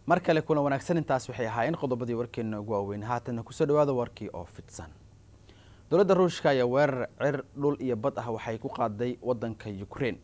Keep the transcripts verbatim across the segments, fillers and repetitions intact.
mar kale kuna wanaagsan intaas waxay ahaayeen qodobadii warkeena ugu waaweyn haatan ku soo dhawaada warkii oo fidsan. dowladda Ruushka ayaa weerar cir dhul iyo bad ah waxay ku qaaday wadanka Ukraine.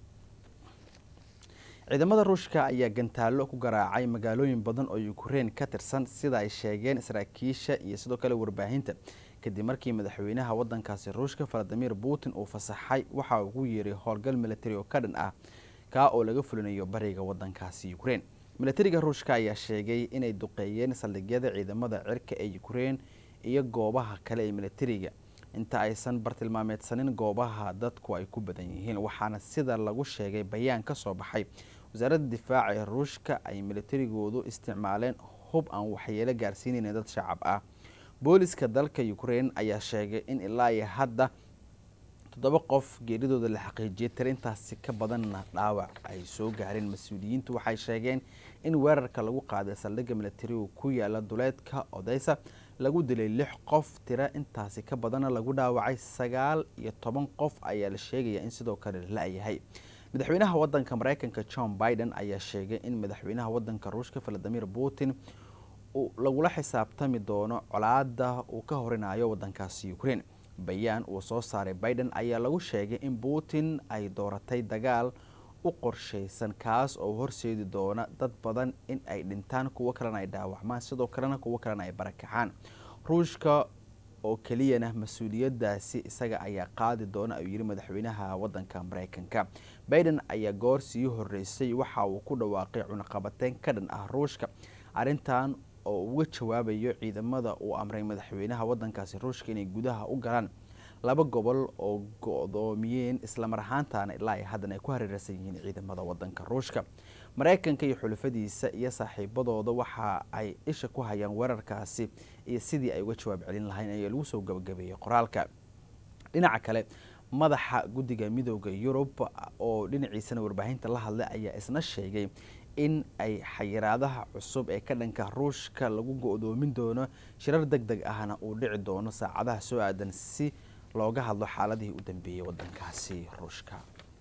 ciidamada Ruushka ayaa gantaalo ku garaacay magaalooyin badan oo Ukraine ka tirsan sida ay sheegeen saraakiisha iyo sidoo kale warbaahinta kadib markii madaxweynaha wadankaasi Ruushka Vladimir Putin uu fasaxay waxa uu yiri howlgal military oo ka dhan ah ka oo laga fulinayo bariga wadankaasi Ukraine. militariga Ruushka ayaa sheegay inay duqeeyeen saldhigyada ciidamada cirka ee Ukraine iyo goobaha kale ee militariga inta aysan bartilmaameedsanin goobaha dadku ay ku badan yihiin waxaana sida lagu sheegay bayaan ka soo baxay wasaaradda difaaca ee Ruushka ay militarigoodu isticmaaleen hub aan waxyeelo gaarsiinayna dad shacab ah. booliska dalka Ukraine ayaa sheegay in ilaa iyo hadda toddoba qof geeridooda la xaqiijiyay tirintaasi ka badanna dhaawac ay soo gaareen. mas'uuliyiintu waxay sheegeen in weerarka lagu qaaday saldhigga militariga ku yaala duleedka Odessa lagu dilay lix qof tira intaasi ka badanna lagu dhaawacay sagaal iyo toban qof ayaa la sheegaya in sidoo kale la yahay. madaxweynaha wadanka Mareykanka John Biden ayaa sheegay in madaxweynaha wadanka Ruushka Vladimir Putin uu lagula xisaabtami doono colaadda uu ka horinayo wadankaasi Ukraine. bayaan uu soo saaray Biden ayaa lagu sheegay in Putin ay dooratay dagaal u qorsheysan kaas oo horseedi doona dad badan in ay dhintaan kuwa kalena ay dhaawacmaan sidoo kalena kuwa kalena ay barakacaan. Ruushka oo keliyana mas'uuliyadaasi isaga ayaa qaadi doona ayuu yiri madaxweynaha wadanka Mareykanka. Biden ayaa goor sii horeysay waxa uu ku dhawaaqay cunaqabateyn ka dhan ah Ruushka arintan oo uga jawaabayo ciidamada uu amray madaxweynaha wadankaasi Ruushka inay gudaha u galaan laba gobol oo go'doomiyeen isla mar ahaantaana ilaa ay haddana ku hareeraysan yihiin ciidamada wadanka Ruushka. Mareykanka iyo xulafadiisa iyo saaxiibadooda waxa ay isha ku hayaan weerarkaasi iyo sidii ay uga jawaab celin lahayn ayaa lagu soo gabagabeeyay qoraalka. dhinaca kale madaxa guddiga midowga Yurub oo dhinaciisana warbaahinta la hadlay ayaa isna sheegay in ay xayiraadaha cusub ee ka dhanka Ruushka lagu go'doomin doono shirar degdeg ahna uu dhici doono saacadaha soo aadan si looga hadlo xaaladii u dambeeyay wadankaasi Ruushka.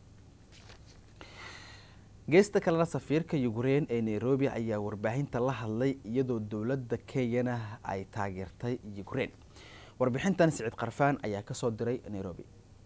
geesta kale safiirka Ukraine ee Nairobi ayaa warbaahinta la hadlay iyadoo dawladda Kenya ay taageertay Ukraine. warbixintan Siciid Qarfaan ayaa ka soo diray Nairobi.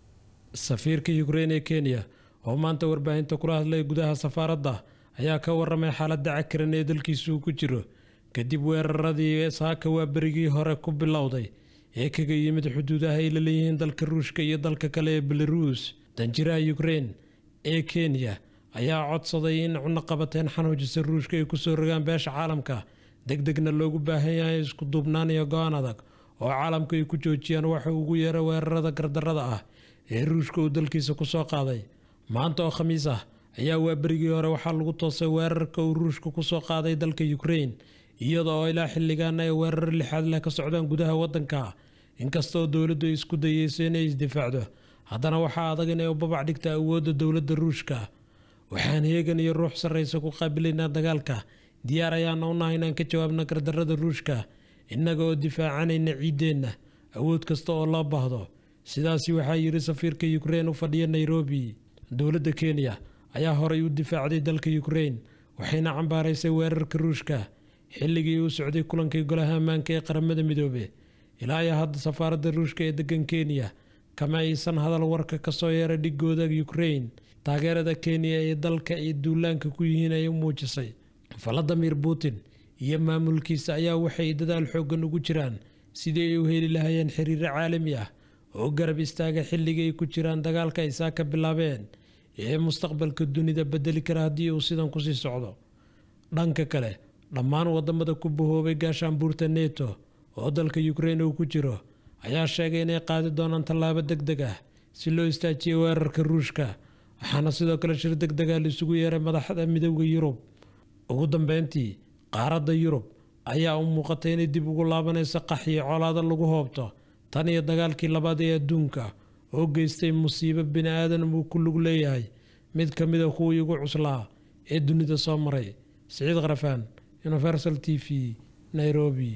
safiirka Ukraine ee Kenya oo maanta warbaahinta kula hadlay gudaha safaaradda ayaa ka waramay xaaladda cakiran ee dalkiisu ku jiro kadib weeraradii saaka waa berigii hore ku bilowday ee kaga yimid xuduudaha ay la leeyihiin dalka Ruushka iyo dalka kale ee Belarus. danjiraha Ukraine ee Kenya ayaa codsaday in cunaqabateyn xanuujisa Ruushka ay ku soo rogaan beesha caalamka degdegna loogu baahan yahay isku duubnaan iyo go'aan adag oo caalamka ay ku joojiyaan waxa ugu yeeray weerarada gardarrada ah ee Ruushka uu dalkiisa ku soo qaaday. maanta oo Khamiis ah ayaa waa berigii hore waxaa lagu toosay weerarka uu Ruushka ku soo qaaday dalka Ukraine iyadoo ilaa xilligan ay weerar lixaad leh ka socdaan gudaha wadanka. inkastoo dawladdu isku dayeysay inay isdifaacdo haddana waxaa adag inay u babac dhigta awoodda dawladda Ruushka. waxaan heegan iyo ruux sarreysa ku qaabilaynaa dagaalka diyaar ayaana u nahay inaan ka jawaabno gardarrada Ruushka innaga oo difaacanayna ciideenna awood kasta oo loo baahdo. sidaasi waxaa yiri safiirka Ukraine u fadhiya Nairobi. dawladda Kenya ayaa horay u difaacday dalka Ukraine waxayna cambaaraysay weerarka Ruushka xilligii uu socday kulankii golaha ammaanka ee qaramada midoobay. ilaa iyo hadda safaaradda Ruushka ee degan Kenya kama aysan hadal warka ka soo yeeray dhigooda Ukraine. taageerada Kenya ee dalka ay duulaanka ku yihiin ay muujisay Vladimir Putin iyo maamulkiisa ayaa waxay dadaal xooggan ugu jiraan sidii ay u heli lahaayeen xiriir caalami ah oo garab istaaga xilligii ay ku jiraan dagaalka ay saaka bilaabeen ee mustaqbalka dunida bedeli kara haddii uu sidan ku sii socdo. dhanka kale dhammaan wadamada ku bahoobay gaashaanbuurta NATO oo dalka Ukraine uu ku jiro ayaa sheegay inay qaadi doonaan tallaabo degdeg ah si loo istaajiyo weerarka Ruushka. waxaana sidoo kale shir degdeg ah la isugu yeeray madaxda midowga Yurub. ugu dambeyntii qaaradda Yurub ayaa u muuqatay inay dib ugu laabanayso qaxyo colaado lagu hoobto tan iyo dagaalkii labaad ee adduunka oo geystay musiibo bini'aadan uu ku lug leeyahay mid ka mid ah kuwii ugu cuslaa ee dunida soo maray. Siciid Qarfaan, Universal T V, Nairobi.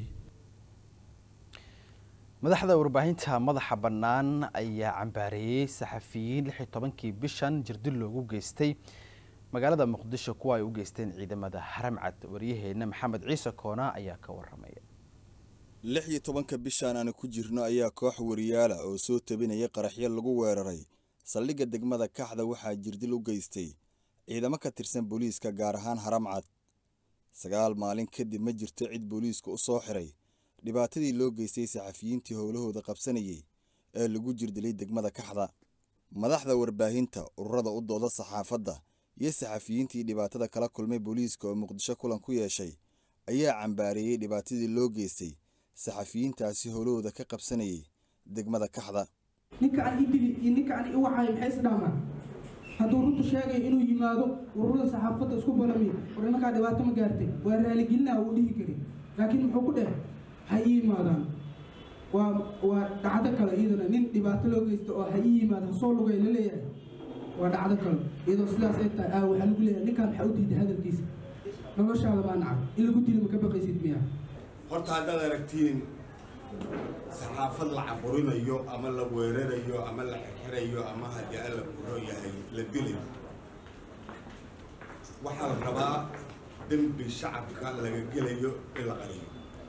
madaxda warbaahinta madaxa bannaan ayaa cambaareeyay saxafiyiin lix iyo tobankii bishan jirdil loogu geystay magaalada muqdisho kuwa ay u geysteen ciidamada haramcad. wariyaheena maxamed ciise koona ayaa ka waramaya. lix iyo tobanka bishan aan ku jirno ayaa koox wariyaal ah oo soo tabinaya qaraxyo lagu weeraray saldhigga degmada Kaxda waxaa jirdil u geystay ciidamo ka tirsan booliiska gaar ahaan haramcad. sagaal maalin kadib ma jirto cid booliiska u soo xiray dhibaatadii loo geystay saxafiyiintii howlahooda qabsanayay ee lagu jirdilay degmada Kaxda. madaxda warbaahinta, ururada u dooda saxaafadda iyo saxafiyiintii dhibaatada kala kulmay booliiska oo Muqdisho kulan ku yeeshay ayaa cambaareeyay dhibaatadii loo geystay saxafiyiintaasi howlahooda ka qabsanayay degmada Kaxda. ninka aan idili iyo ninka aan u wacay maxay isdhaamaan hadduu runtu sheegay inuu yimaado ururada saxaafadda isku balami war markaa dhibaato ma gaartay waa raaligelina uu dhihi karay laakiin muxuu ku dhahay ha yimaadaan waa waa dhacdo kale iyadana nin dhibaato loo geysto oo ha yimaadaan soo lugay la leeyahay waa dhacdo kale iyadoo sidaas ay tahay ah waxa lagu leeyahay ninkan waxa u diiday hadalkiisa noloshaada baa nacay in lagu dilo ma ka baqaysid miyaa horta haddaad aragtiin saxaafad la caburinayo ama la weerarayo ama la xirxirayo ama haddii alla kuro yahay la dilayo waxaa la rabaa dembi shacabka laga gelayo in la qariyo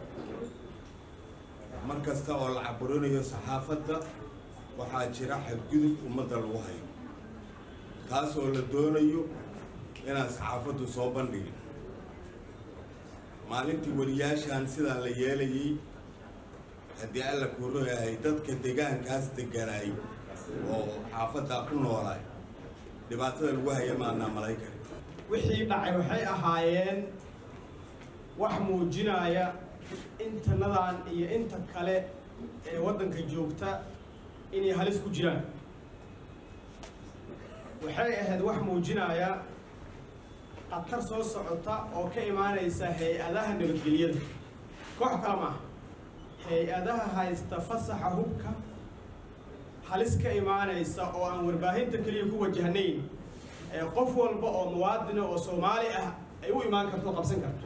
mar kasta oo la caburinayo saxaafadda waxaa jira xadgudub ummadda lagu hayo taas oo la doonayo inaan saxaafaddu soo bandhigin. maalintii wariyaashan sidaa la yeelayay haddii alla kuro yahay dadka deegaankaas deganaay oo xaafadda ku noolaay dhibaatada lagu haya maanaa malaykari wixii dhacay waxay ahaayeen wax muujinaya intanadan iyo inta kale ee waddanka joogta inay halis ku jiraan. waxay ahayd wax muujinaya qatar soo socota oo ka imaanaysa hay-adaha nabadgelyada koox kale maaha hay-adaha haysta fasaxa hubka halis ka imaanaysa oo aan warbaahinta keliya ku wajahnayn ee qof walba oo muwaadina oo Soomaali ah ay u imaan karto qabsan karto.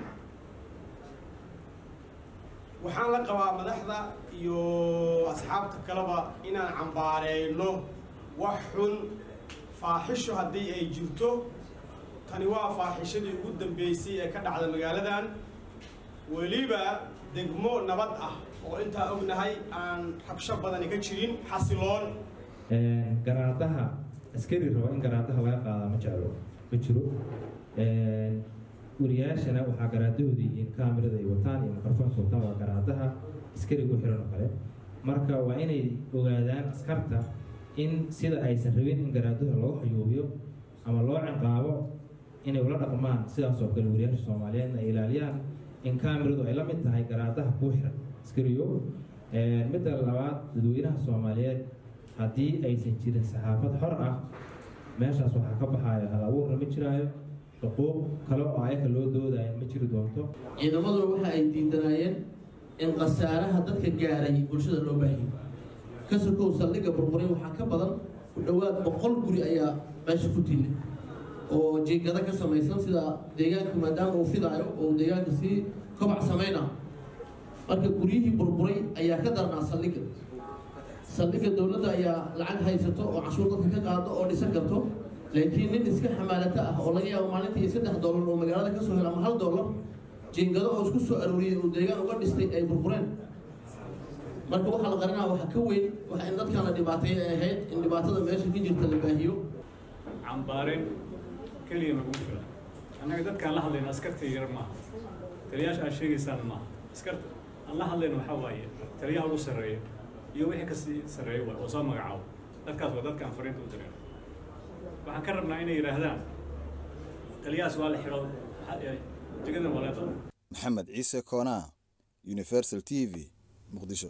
waxaan la qabaa madaxda iyo asxaabta kaleba inaan cambaareyno wax xun faaxisho haddii ay jirto. tani waa faaxishadii ugu dambeysay ee ka dhacda magaaladan weliba degmo nabad ah oo intaa ognahay aan rabsho badan ka jirin xasiloon. garaadaha askari raba in garaadaha laga qaada ma jeclo ma jiro. wariyaashana waxaa garaadahooda yihiin kaamirada ay wataan iyo mikrofoonka wataan waa garaadaha askariga u xiran oo kale. marka waa inay ogaadaan askarta in sida aysan rabin in garaadaha loo xayuubiyo ama loo ciqaabo inay ula dhaqmaan sidaas oo kale wariyaasha Soomaaliyeedna ay ilaaliyaan in kaamiradu ay la mid tahay garaadaha ku xiran askariyo. midda labaad dadweynaha Soomaaliyeed haddii aysan jirin saxaafad xor ah meeshaas waxaa ka baxaya hal abuurna ma jiraayo xuquuq kale oo ayaka loo doodayo ma jiri doonto. ciidamaduna waxa ay diidanayeen in qasaaraha dadka gaaray bulshada loo baahiyo ka sokow saldhigga burburay waxaa ka badan ku dhowaad boqol guri ayaa meesha ku tiilay oo jeegada ka samaysan sida deegaanka maadaama uu fidaayo oo deegaanka si kobac samayna marka guryihii burburay ayaa ka darnaa saldhigga saldhigga dowladda ayaa lacag haysato oo cashuur dadka ka qaado oo dhisan karto laakiin nin iska xamaalata ah oo laga yaabo maalintii saddex dollar oo magaalada ka soo helo ama hal dollar jeegado oo isku soo arooriyay oo deegaan uga dhistay ay burbureen. marka waxaa la qarinaa waxa ka weyn waxa in dadkan la dhibaateeyo ay ahayd in dhibaatada meesha ka jirta la baahiyo. cambaarin kaliya lagu filan annaga dadkaan la hadlayna askarta yar maaha taliyaasha aad sheegaysaan maaha askarta aan la hadlayna waxaa waaye taliyaha ugu sarreeya iyo wixii kasii sarreeya waay oo soo magacaabo dadkaas waa dadkaan fariinta u direen. waxaan ka rabnaa inay yidhaahdaan taliyahaas waa la xidho jegada waa la qabo. maxamed ciise koona Universal T V Muqdisho.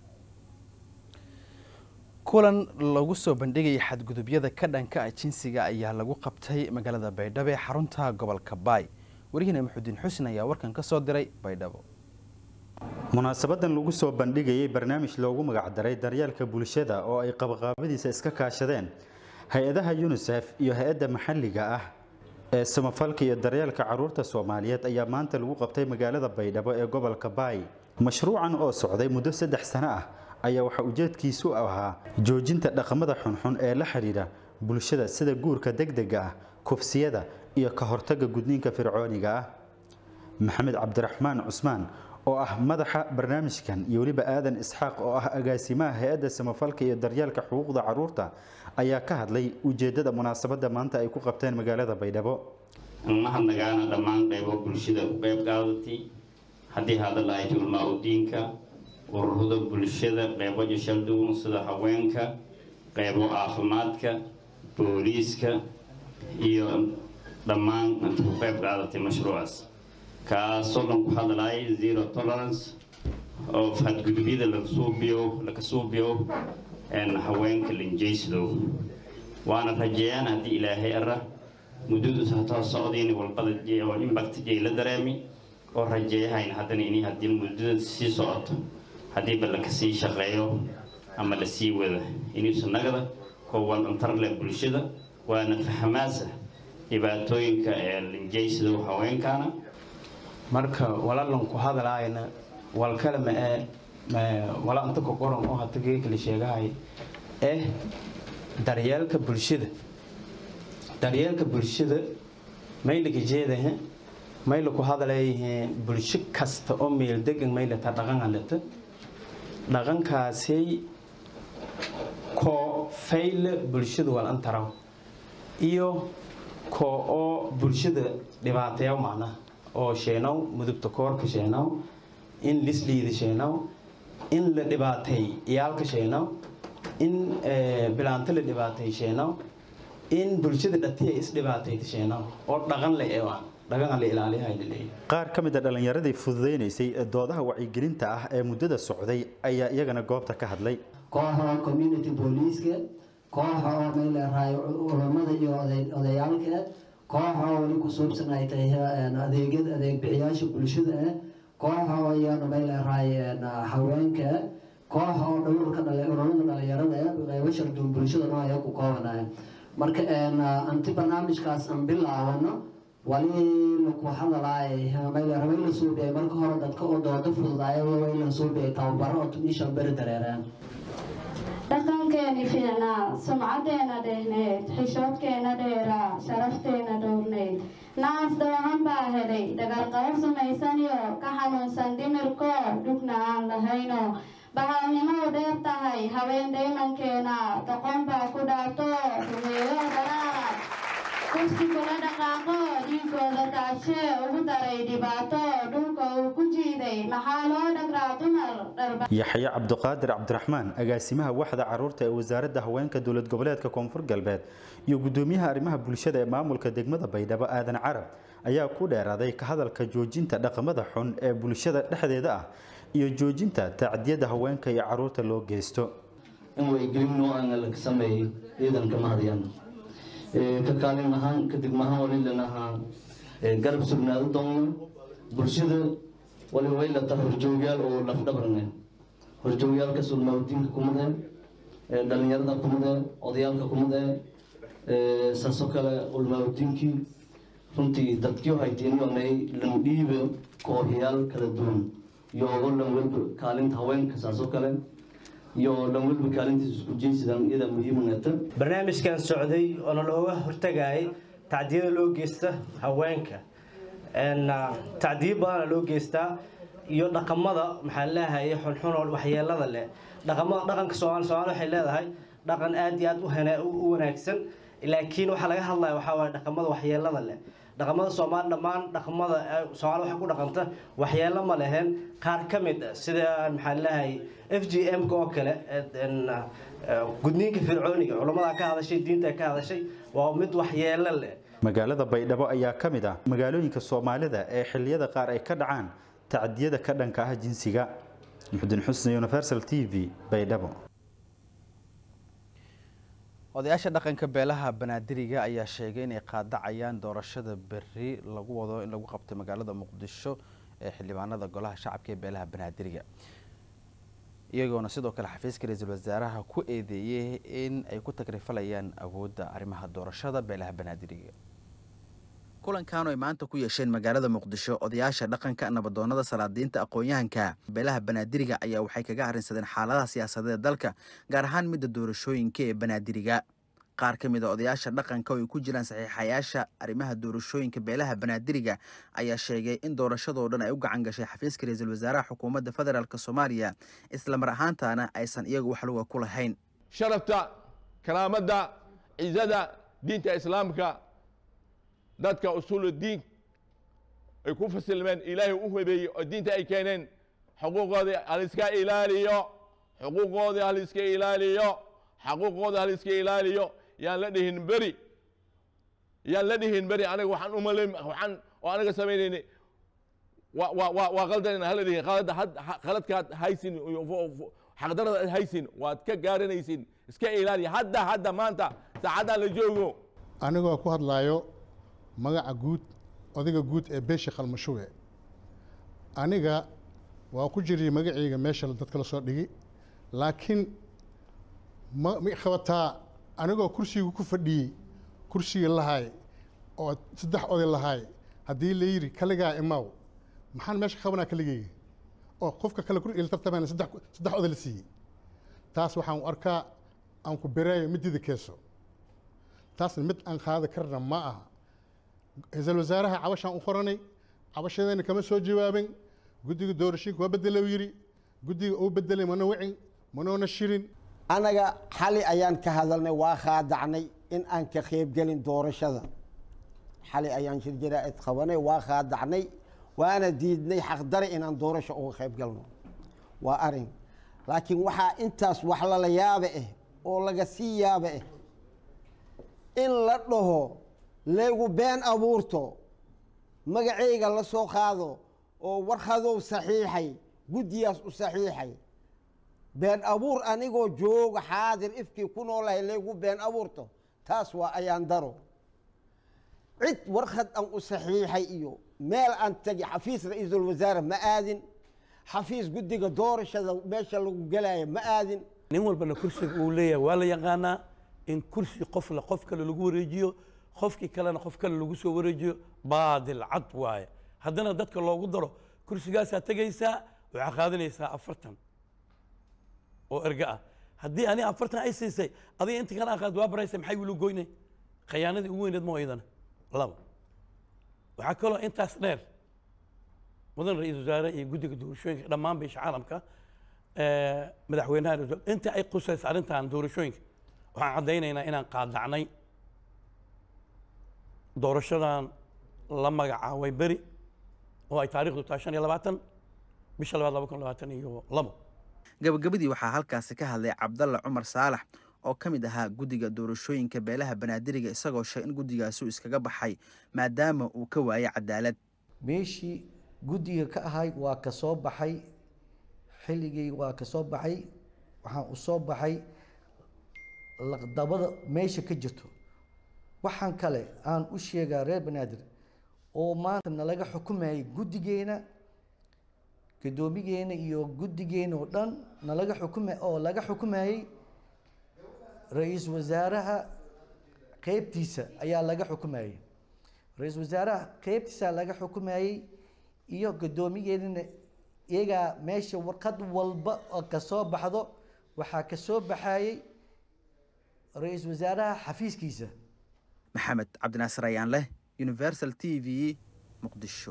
kulan lagu soo bandhigay xadgudubyada ka dhanka ah jinsiga ayaa lagu qabtay magaalada Baydhabo ee xarunta gobolka Baay. wariyahana Maxudiin Xuseen ayaa warkan ka soo diray Baydhabo. munaasabadan lagu soo bandhigayay barnaamij loogu magac daray daryeelka bulshada oo ay qabqaabadiisa iska kaashadeen hay-adaha UNICEF iyo hay-adda maxalliga ah ee samafalka iyo daryeelka carruurta Soomaaliyeed ayaa maanta lagu qabtay magaalada Baydhabo ee gobolka Baay. mashruucan oo socday muddo saddex sano ah ayaa waxa ujeedkiisu ahaa joojinta dhaqamada xunxun ee la xiriira bulshada sida guurka degdega ah, kufsiyada iyo ka hortagga gudniinka fircooniga ah. maxamed cabdiraxmaan cusmaan oo ah madaxa barnaamijkan iyo waliba aadan isxaaq oo ah agaasimaha hay'adda samafalka iyo daryeelka xuquuqda carruurta ayaa ka hadlay ujeedada munaasabadda maanta ay ku qabteen magaalada Baydhabo. mahadnagaana dhammaan qaybo bulshada u qayb qaadatay haddii hadal ay tulma u diinka ururada bulshada qaybo jashadun sida haweenka qaybo caafimaadka booliiska iyo dhammaan inta u qayb qaadatay mashruucaas kaasoo dhan ku hadlay zero tolerance of hadgudubida laga suubiyo laga suubiyo en haweenka linjeysdo waana rajayaan haddii ilaahay ara muddadu saataa socdeen walbada jeeyo impact jeey la dareemi oo rajayahayn haddana inay haddii muddada sii socoto haddii bal ka sii shaqeeyo ama la sii wada inuu sanagada koowan interle bulshada waana fahmaasa dhibaatooyinka ee linjeysdo haweenkana marka walaalan ku hadlaayna wal kala ma ma wala inta ku qoran oo hadda kale sheegahay eh daryeelka bulshada daryeelka bulshada mayliga jeedahay mayl ku hadlaayay bulsho kasta oo meel degan mayl ta dhaqan halata dhaqankaasi ko fail bulshada wal antaraw iyo ko oo bulshada dhibaatayo macna oo sheenow mudubta koorka sheenow in lisliida sheenow in la dhibaatay iyaalka sheenow in bilaanta la dhibaatay sheenow in bulshada dhatiya is dhibaatay sheenow oo dhaqan la eewaan dhaqan la ilaaliyo leeyahay qaar ka mid ah dhalinyaradii fududeynaysay doodaha wacyigelinta ah ee muddada socday ayaa iyagana goobta ka hadlay kooxda community police-ka kooxda oo meel raayo culimada iyo odayaalka kooxda wali ku saabsan ay tahay adeegyada adeeg bixiyaasha bulshada ah kooxda oo iyana meel raayeen haweenka kooxda oo dhawrka dhalinyarada dhalinyarada qaybo shaqo bulshada oo ay ku koobanayaan marka anti barnaamijkaas aan bilaawano wali ku hadalay meel raayeen soo bixi marka hore dadka oo doodo fududaay way soo bixi tababaro oo tumisha bar dareeraan dhaqankeena fiicnaa sumcadeena dheehneed xishoodkeena dheeraa sharafteena dhowrneyd naas doohan baa helay dhagarqabo samaysaniyo ka xanuunsan dhimirkoo dhugna aan lahayno bahalnimo u dheer tahay haween dhaymankeena doqon baa ku dhaato rumeeyo daraad kursi kula dhaqaaqo dhiigooda taashe ugu daray dhibaato dhulka uu ku jiiday maxaa loo dhagraa dumar dharba yaxya cabdiqaadir cabdiraxmaan agaasimaha waxda carruurta ee wasaaradda haweenka dowlad goboleedka koonfur galbeed iyo gudoomiyaha arrimaha bulshada ee maamulka degmada Baydhabo aadan carab ayaa ku dheeraaday ka hadalka joojinta dhaqamada xun ee bulshada dhexdeeda ah iyo joojinta tacdiyada haweenka iyo carruurta loo geysto in way gelin noocan la sameeyo ciidanka mahadiyaan ka kaalin ahaan kadib mahan wali lanaha garab sugnaado doona bulshada wali way la tahay horjoogyaal oo laf dhabarneen horjoogyaalka sulmaawdiinka kumada dhalinyarada kumada odayaalka kumada saasoo kale ulmaawdiinkii runtii dadkii hayteen inay landhiibo kooxyaal kala duwan iyo lan walba kaalinta haweenka saasoo kale iyo lan walba kaalintiisa isku jeesidan iyada muhiimnata barnaamijkan socday oo looga hortagay tacdiyada loo geysta haweenka en tacdiib badan loo geystaa iyo dhaqamada maxaa leeyahay xunxun oo waxyeelada leh dhaqamada dhaqanka Soomaaliya Soomaaliya waxay leedahay dhaqan aad iyo aad u hana u wanaagsan laakiin waxa laga hadlayo waxa waa dhaqamada waxyeelada leh dhaqamada Soomaaliya dhamaan dhaqamada Soomaaliya waxa ku dhaqanta waxyeelo ma leheen qaar kamid sida maxaa leeyahay F G M ko kale en gudniinka fircooniga culimada ka hadashay diinta ka hadashay waa mid waxyeelo leh magaalada Baydhabo ayaa ka mid ah magaalooyinka Soomaalida ee xilliyada qaar ay ka dhacaan tacdiyada ka dhanka ah jinsiga. Muxuddin Xusni, Universal T V, Baydhabo. odayaasha dhaqanka beelaha Banaadiriga ayaa sheegay inay qaadacayaan doorashada berri lagu wado in lagu qabto magaalada Muqdisho ee xildhibaanada golaha shacabka ee beelaha Banaadiriga iyagoona sidoo kale xafiiska ra'iisul wasaaraha ku eedeeyay in ay ku takrifalayaan awoodda arrimaha doorashada beelaha Banaadiriga. kulankan oo maanta ku yeesheen magaalada Muqdisho odayaasha dhaqanka nabadoonada salaadiinta aqoon-yahanka beelaha Banaadiriga ayaa waxay kaga arrinsadeen xaaladaha siyaasadeed dalka gaar ahaan midda doorashooyinka ee Banaadiriga qaar ka mid a odayaasha dhaqanka oo ay ku jiraan saxiixayaasha arrimaha doorashooyinka beelaha banaadiriga ayaa sheegay in doorashadoo dhan ay u gacan gashay xafiiska ra-iisul wasaaraha xukuumadda federaalk soomaaliya isla mar ahaantaana aysan iyagu wax luga ku lahayn sharafta karaamada cizada diinta islaamka dadka usuuludiin ay ku fasilmeen ilaahay u hubeeyey oo diinta ay keeneen xuquuqooda haliska ilaaliyo xuquuqooda haliska ilaaliyo xuquuqooda haliska ilaaliyo yaan la dhihin beri yaan la dhihin beri aniga waxaan u malay waxaan oo aniga sameynayni wa wa waa qaldan hal dhihin qalad qaladka haysin xaqdarada haysin waad ka gaaranaysin iska ilaaliya hadda hadda maanta saacada la joogo anigoo ku hadlayo magaca guud odayga guud ee beesha qalmashuwe aniga waa ku jiray magacayga meesha dadka la soo dhigi laakiin ma qabataa anigoo kursiga ku fadhiyey kursiga lahay oo saddex oday lahay haddii la yiri kaligaa imaaw maxaan meesha qabanaa kaligayga oo qofka kale kur il tartamayna saddex saddex oday la siiyey taas waxaan u arkaa aan ku bereeyo midida keeso taasna mid aan qaadi karna ma aha ra-iisul wasaaraha cabashaan u qoranay cabashadeena kama soo jawaabin guddiga doorashooyinka waa bedelo yiri guddiga uu bedelay mana wicin manoona shirin anaga xali ayaan ka hadalnay waa khaadacnay in aan ka qaybgelin doorashada xali ayaan shir jaraa'id qabanay waa khaadacnay waana diidnay xaqdare inaan doorasho uga qaybgalno waa arin laakiin waxaa intaas wax lala yaaba ah oo laga sii yaaba ah in la dhaho leegu been abuurto magacayga la soo qaado oo warqadow saxiixay guddigaas u saxiixay been abuur anigoo jooga xaadir ifkii ku noolahay leegu been abuurto taas waa ayaan daro cid warqad aan u saxiixay iyo meel aan tagi xafiis ra-iisul wasaare ma aadin xafiis guddiga doorashada meesha lagu gelaya ma aadin nin walbana kursiga uu leeyahay waa la yaqaanaa in kursi qof la qof kale lagu wareejiyo qofkii kalena qof kale lagu soo wareejiyo baadil cad waaye haddana dadka loogu daro kursigaasaa tegaysaa waxaa qaadanaysaa afartan oo erga ah haddii ani afartan ay siisay adiga inta kale aan qaad waa baraysa maxay wilo goynay khiyaanadii ugu weyneed moo iyadana laba waxaa kaloo intaas dheer mudan ra-iisul wasaare iyo guddiga doorashooyinka dhammaan beesha caalamka madaxweynaha inta ay qusaysa arrintan doorashooyinka waxaan caddaynaynaa inaan qaadacnay doorashadan la magacaabay beri oo ay taariikhdu tahay shan iyo labaatan bisha labaad laba kun labaatan iyo labo gabagabadii waxaa halkaasi ka hadlay cabdalla cumar saalax oo ka mid ahaa guddiga doorashooyinka beelaha banaadiriga isagoo sheegay in guddigaasi uu iskaga baxay maadaama uu ka waayay cadaalad meeshii guddiga ka ahay waa ka soo baxay xilligii waa ka soo baxay waxaan u soo baxay laqdabada meesha ka jirto waxaan kale aan u sheegaa reer banaadir oo maanta nalaga xukumayay guddigeena guddoomigeena iyo guddigeena oo dhan nalaga xukuma oo laga xukumayay ra-iisul wasaaraha qeybtiisa ayaa laga xukumayay ra-iisul wasaaraha qeybtiisa laga xukumayay iyo guddoomigeedana iyagaa meesha warqad walba oo ka soo baxdo waxaa ka soo baxayay ra-iisul wasaaraha xafiiskiisa maxamed cabdinaasir ayaan leh universal t v muqdisho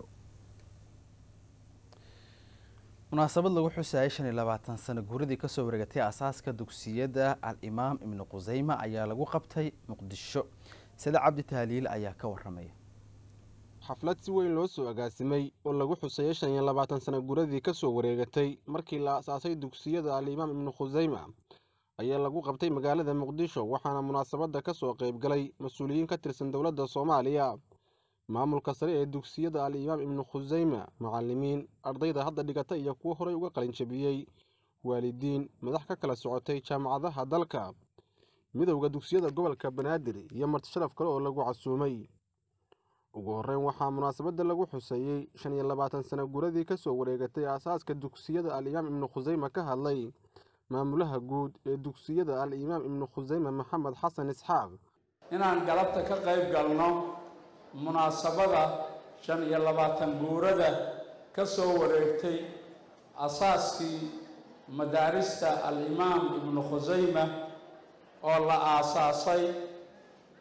munaasabad lagu xusayay shan iyo labaatan sano guuradii kasoo wareegatay asaaska dugsiyada al-imaam ibnu qusayma ayaa lagu qabtay muqdisho sida cabdi tahliil ayaa ka waramaya xaflad si weyn loo soo agaasimay oo lagu xusayay shan iyo labaatan sano guuradii kasoo wareegatay markii la asaasay dugsiyada al-imaam ibnu qusayma ayaa lagu qabtay magaalada muqdisho waxaana munaasabada ka soo qayb galay mas-uuliyiin ka tirsan dowladda soomaaliya maamulka sare ee dugsiyada al-imaam ibnu qusayma macallimiin ardayda hadda dhigata iyo kuwo horey uga qalin jabiyey waalidiin madax ka kala socotay jaamacadaha dalka midowda dugsiyada gobolka banaadir iyo marti sharaf kale oo lagu casuumay ugu horreyn waxaa munaasabada lagu xuseeyey shan iyo labaatan sano guuradii kasoo wareegatay aasaaska dugsiyada al-imaam ibnu qusayma ka hadlay maamulaha guud ee dugsiyada al-imaam ibnu qusayma maxamed xasan isxaaq inaan galabta ka qayb galno munaasabada shan iyo labaatan guurada ka soo wareegtay asaaskii madaarista al-imaam ibnu qusayma oo la aasaasay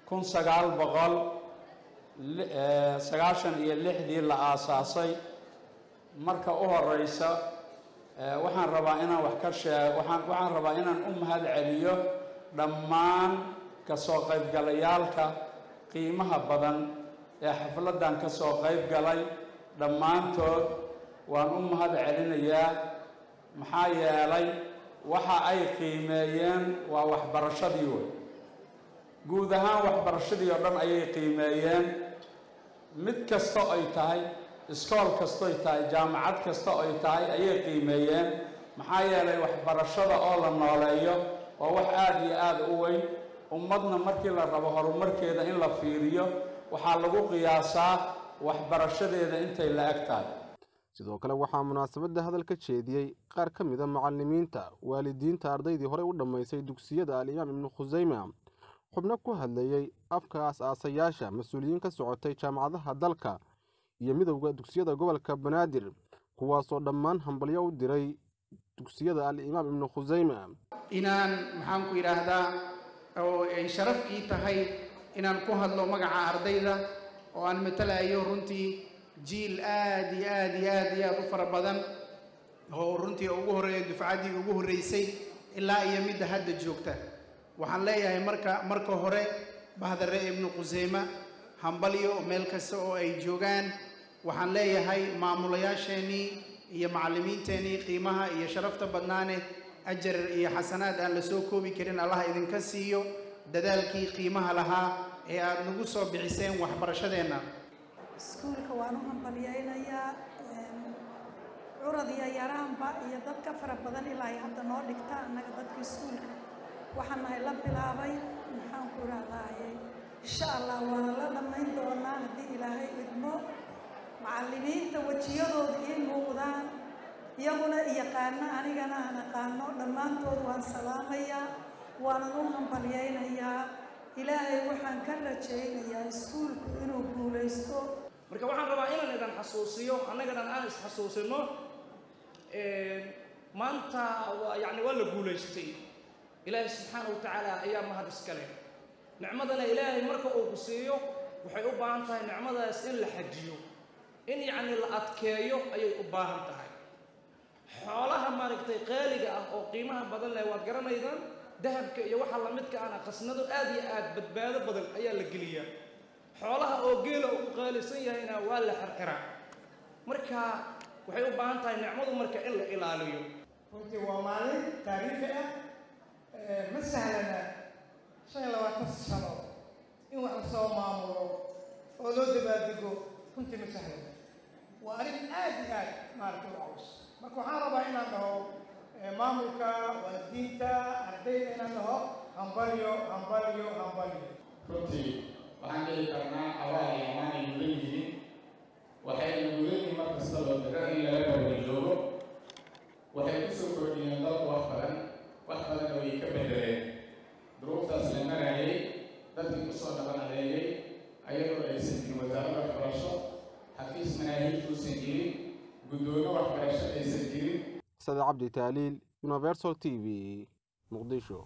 kun sagaal boqol sagaashan iyo lixdii la aasaasay. marka u horeysa waxaan rabaa inaan wax ka sheego waxaan waxaan rabaa inaan u mahad celiyo dhammaan ka soo qaybgalayaalka qiimaha badan ee xafladan ka soo qayb galay. dhammaantood waan u mahad celinayaa maxaa yeelay waxa ay qiimeeyeen waa waxbarashadii wey. guud ahaan waxbarashadii oo dhan ayay qiimeeyeen. mid kasta ay tahay iskool kasta ay tahay jaamacad kasta ay tahay ayay qiimeeyeen maxaa yeelay waxbarashada oo la nooleeyo waa wax aad iyo aad u weyn. ummadna markii la rabo horumarkeeda in la fiiriyo waxaa lagu qiyaasaa waxbarashadeeda intay la eg tahay. sidoo kale waxaa munaasabadda hadal ka jeediyey qaar ka mid a macallimiinta waalidiinta ardaydii horey u dhammaysay dugsiyada al-imaam ibnu khusayma, xubno ku hadlayey afka aas-aasayaasha mas-uuliyiin ka socotay jaamacadaha dalka iyo midowda dugsiyada gobolka banaadir, kuwaasoo dhammaan hambalyo u diray dugsiyada al-imaam ibnu khusayma. inaan maxaan ku yidhaahdaa oo ay sharaf ii tahay inaan ku hadlo magaca ardayda oo aan matalayo runtii jiil aad iyo aad iyo aad iyo aad u fara badan oo runtii ugu horeeya dufcaddii ugu horreysay ilaa iyo midda hadda joogta. waxaan leeyahay marka marka hore bahdare ibnu khusayma hambalyo meel kasta oo ay joogaan. waxaan leeyahay maamulayaasheenii iyo macallimiinteenii qiimaha iyo sharafta badnaane ajar iyo xasanaad aan la soo koobi karin allah idinka siiyo dadaalkii qiimaha lahaa ee aad nagu soo bixiseen waxbarashadeenna. iskuulka waan u hambalyaynayaa curad iyo yaraanba iyo dadka fara badan ilaa ay hadda noo dhigta annaga dadka iskuulka waxaan nahay la bilaabay maxaan ku raadaaye insha allah waana la dhammayn doonaa haddii ilaahay idmo. macallimiinta wejiyadooda ii muuqdaan iyaguna yaqaano anigana aan aqaano dhammaantood waan salaamayaa waanan u hambalyaynayaa. ilaahay waxaan ka rajaynayaa iskuulku inuu guulaysto. marka waxaan rabaa inaan idan xasuusiyo annagana aan is xasuusino maanta yani waa la guulaystay. ilaahay subxaana wa tacaala ayaa mahad iska leh. nicmadana ilaahay marka uu ku siiyo waxay u baahan tahay nicmadaas in la xajiyo, in yacni la adkeeyo ayay u baahan tahay. xoolaha maaragtay qaaliga ah oo qiimaha badan leh waad garanaydaan, dahabka iyo waxa la midka ana qasnado aad iyo aad badbaado badan ayaa la geliyaa. xoolaha oo geela ugu qaalisan yahayna waa la xirxiraa. marka waxay u baahan tahay nicmadu marka in la ilaaliyo. runtii waa maalin taariikhi ah ma sahlana shan iyo labaatan sano in wax la soo maamulo oo loo dabaaldego runtii ma sahlana. waa arrin aad iyo aad maaragtay u culus. marka waxaan rabaa inaan dhaho maamulka waalidiinta ardayda inaan dhaho hambalyo hambalyo hambalyo. runtii waxaan dhihi karnaa abaal iyo amaan ay mudan yihiin. waxayna mudan yihiin mar kasta loo dira in laga barbar joogo. waxay ku soo kordhiyeen dalku wax badan wax badanna way ka bedeleen. duruuftaas la marayay dadkii kusoo dhaban adeegay ayadoo aysan jirin wasaaradda waxbarasho, xafiis manaahiij uusan jirin, guddoomo waxbarasho aysan jirin. Sada Cabdi Taaliil, Universal T V, Muqdisho.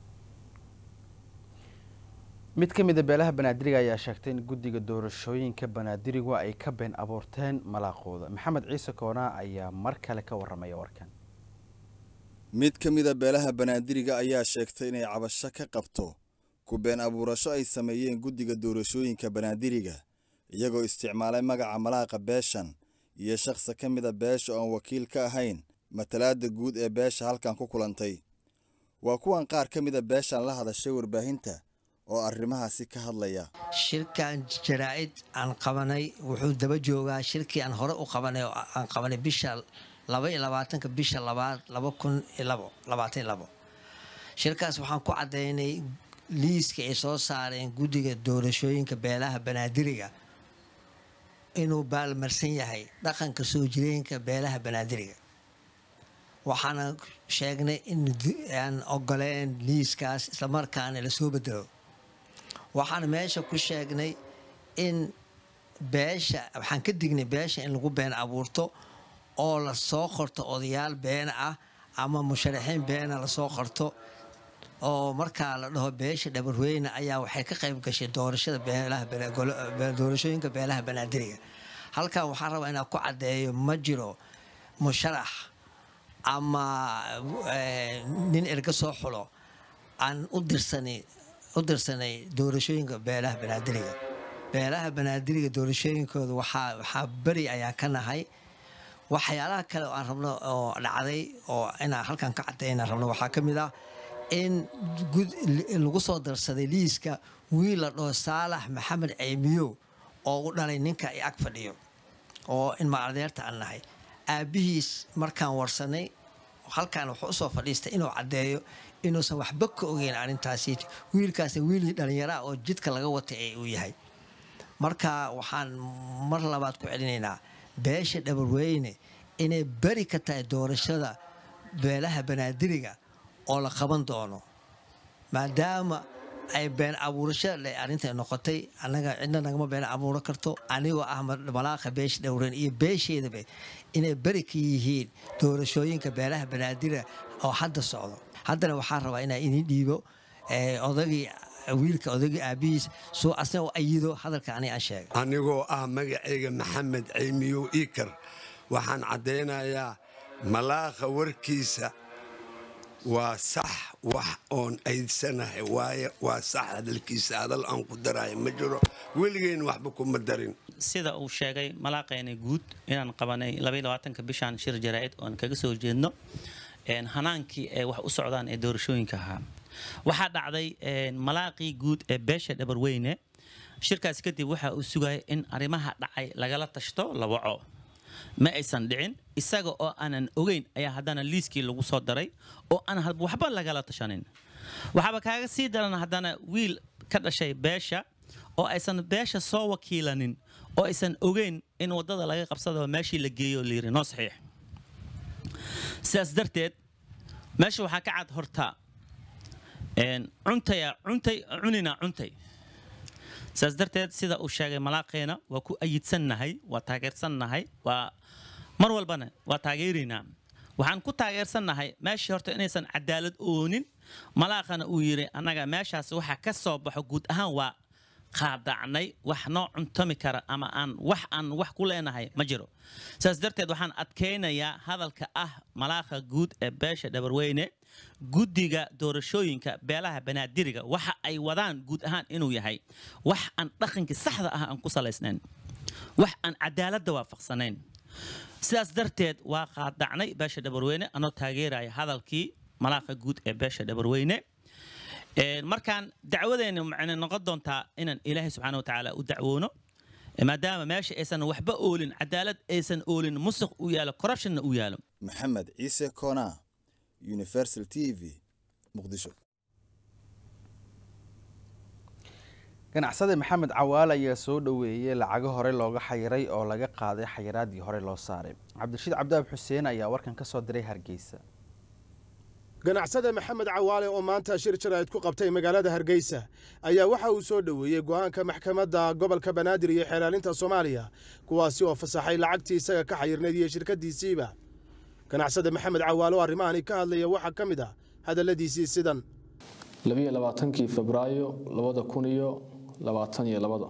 mid ka mid ah beelaha Banaadiriga ayaa sheegtay in guddiga doorashooyinka Banaadirigu ay ka been abuurteen malaaqooda. Maxamed Ciise Koona ayaa mar kale ka waramaya warkan. mid ka mid ah beelaha Banaadiriga ayaa sheegtay inay cabasho ka qabto ku been abuurasho ay sameeyeen guddiga doorashooyinka Banaadiriga iyagoo isticmaalay magaca malaaqa beeshan iyo shakhsi ka mid ah beesha oo wakiil ka ahayn matalaada guud ee beesha halkan ku kulantay. waa kuwan qaar ka mid ah beeshan la hadashay warbaahinta oo arrimahaasi ka hadlaya. shirkan jaraa'id aan qabanay wuxuu daba joogaa shirkii aan hore u qabanay oo aan qabanay bisha laba iyo labaatanka bisha labaad laba kun iyo labo labaatan iyo labo. shirkaas waxaan ku caddaynay liiska ay soo saareen guddiga doorashooyinka beelaha Banaadiriga inuu baalmarsan yahay dhaqanka soo jireenka beelaha Banaadiriga. waxaana sheegnay in aan ogoleen liiskaas isla markaana la soo bedelo. waxaan meesha ku sheegnay in beesha waxaan ka dignay beesha in lagu been abuurto oo la soo qorto odayaal been ah ama musharaxiin beena la soo qorto oo markaa la dhaho beesha dhabarweyne ayaa waxay ka qayb gashay doorashada beelaha doorashooyinka beelaha banaadiriga halkan waxaan rabaa inaan ku caddeeyo ma jiro musharax ama nin erga soo xulo aan u dirsanay u dirsanay doorashooyinka beelaha banaadiriga beelaha banaadiriga doorashooyinkooda waxaa waxaa beri ayaa ka nahay waxyaalaha kale oo aan rabno oo dhacday oo inaan halkan ka caddeynaan rabno waxaa ka mid ah in lagu soo darsaday liiska wiil la dhaho saalax maxamed ceymiyow oo u dhalay ninka i ag fadhiyo oo in maardeerta aan nahay aabbihiis markaan warsanay halkan wuxuu usoo fadhiistay inuu caddeeyo inuusan waxba ka ogeyn arrintaasi wiilkaasna wiilii dhallinyaraa oo jidka laga watay ee uu yahay marka waxaan mar labaad ku celinaynaa beesha dhabarweyne inay beri ka tahay doorashada beelaha banaadiriga oo la qaban doono maadaama ay been abuurashada le arrinta noqotay annaga cidna nagama been abuuro karto anigoo ah malaaqa beesha dhowreen iyo beesheedaba inay beri ka yihiin doorashooyinka beelaha banaadira oo hadda socdo haddana waxaan rabaa inaan idin dhiibo odagii wiilka odagii aabbihiis soo asna u ayido hadalka ani aan sheegay anigoo ah magacayga maxamed ceymiyow iikar waxaan caddaynayaa malaaqa warkiisa waa sax wax oon aydsanahay waaye waa sax hadalkiisa hadal aan ku daraayo ma jiro weligeen waxba kuma darin sida uu sheegay malaaqeena guud inaan qabanay labaatanka bishaan shir jaraa'id oon kaga soo jeedno hanaankii ee wax u socdaan ee doorashooyinka ahaa waxaa dhacday malaaqii guud ee beesha dhabarweyne shirkaas kadib waxa uu sugayay in arrimaha dhacay lagala tashto la waco ma aysan dhicin isaga oo aanan ogeyn ayaa haddana liiskii lagu soo daray oo aan waxba lagala tashanin waxaaba kaaga sii daran haddana wiil ka dhashay beesha oo aysan beesha soo wakiilanin oo aysan ogeyn in waddada laga qabsado meeshii la geeyo layiri noo saxiix sidaas darteed meesha waxaa ka cad horta cuntaya cuntay cunina cuntay sidaas darteed sida uu sheegay malaaqeena waa ku ayidsannahay waa taageersannahay waa mar walbana waa taageeraynaa waxaan ku taageersannahay meeshii horta inaysan cadaalad oonin malaaqana uu yidhi annaga meeshaas waxa ka soo baxo guud ahaan waa qaadacnay wax noo cuntami kara ama aan wax aan wax ku leenahay ma jiro sidaas darteed waxaan adkaynayaa hadalka ah malaaqa guud ee beesha dhabarweyne guddiga doorashooyinka beelaha banaadiriga waxa ay wadaan guud ahaan inuu yahay wax aan dhaqankii saxda ah aan ku salaysnayn wax aan cadaaladda waafaqsanayn sidaas darteed waa qaadacnay beesha dhabarweyne anoo taageeraya hadalkii malaaqa guud ee beesha dhabarweyne markaan dacwadeena macna noqon doontaa inaan ilaahay subxaanahu wa tacaala u dacwoono maadaama meesha aysan waxba oolin cadaalad aysan oolin musuq u yaalo corruptionna u yaalo maxamed ciise koona universal t v muqdisho ganacsade maxamed cawaale ayaa soo dhaweeyay lacago hore looga xayiray oo laga qaaday xayiraadii hore loo saaray cabdirashiid cabdiaab xuseen ayaa warkan ka soo diray hargeysa ganacsade maxamed cawaale oo maanta shir jaraa'id ku qabtay magaalada hargeysa ayaa waxa uu soo dhaweeyey go'aanka maxkamadda gobolka banaadir iyo xeelaalinta soomaaliya kuwaasi oo fasaxay lacagtii isaga ka xayirnayd iyo shirkadiisiiba ganacsade maxamed cawaale oo arrimahani ka hadlaya waxaa ka mid ah hadalladiisii sidan labiyo labaatankii febraayo labada kun iyo labaatan iyo labada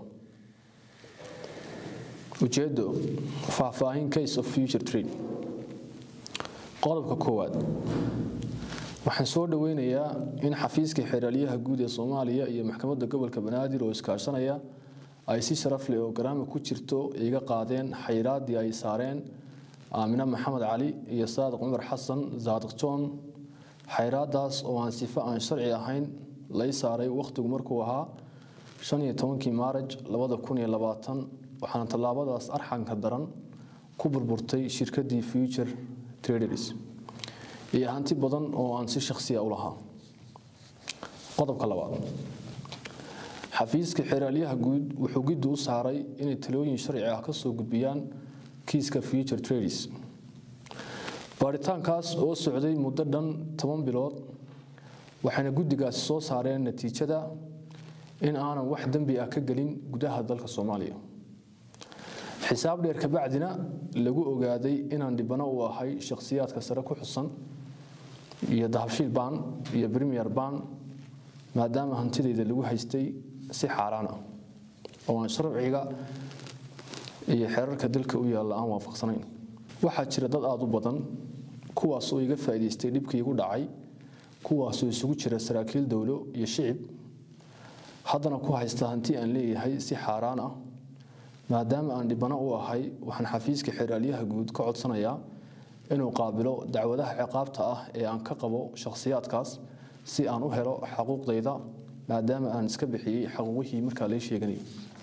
ujeeddo faahfaahin case of future trade qodobka koowaad waxaan soo dhaweynayaa in xafiiska xeeralyaha guud ee Soomaaliya iyo maxkamadda gobolka Banaadir oo iskaashanaya ay si sharaf leh oo garaama ku jirto iga qaadeen xayiraadii ay saareen Aamina Maxamed Cali iyo Saadiq Umar Xasan Saadiq John xayiraadaas oo aan sifa aan sharci ahayn la saaray waqtigu markuu ahaa shan iyo tobankii Maarch labada kun iyo labaatan waxaan tallaabadaas arxanka daran ku burburtay shirkadii Future Traders iyo hanti badan oo aan si shakhsi ah u lahaa qodobka labaad xafiiska xeeralyaha guud wuxuu guddi u saaray inay talooyin sharci ah ka soo gudbiyaan kiiska Future Traders baaritaankaas oo socday muddo dhan toban bilood waxayna guddigaasi soo saareen natiijada in aanan wax dambi ah ka gelin gudaha dalka Soomaaliya xisaab dheer ka bacdina lagu ogaaday inaan dhibano u ahay shakhsiyaadka sare ku xusan iyo dahabshiil baan iyo premier baan maadaama hantidayda lagu haystay si xaaraan ah oo aan sharciga iyo xeerarka dalka u yaalla aan waafaqsanayn waxaa jira dad aad u badan kuwaas oo iga faa'iideystay dhibkii igu dhacay kuwaas oo isugu jira saraakiil dawlo iyo shicib haddana ku haysta hanti aan leeyahay si xaaraan ah maadaama aan dhibano u ahay waxaan xafiiska xeeraalyaha guud ka codsanayaa inuu qaabilo dacwadaha ciqaabta ah ee aan ka qabo shakhsiyaadkaas si aan u helo xuquuqdayda maadaama aan iska bixiyay xuquuqihii markaa la sheeganay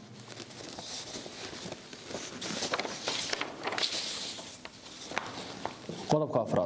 qodobka afraad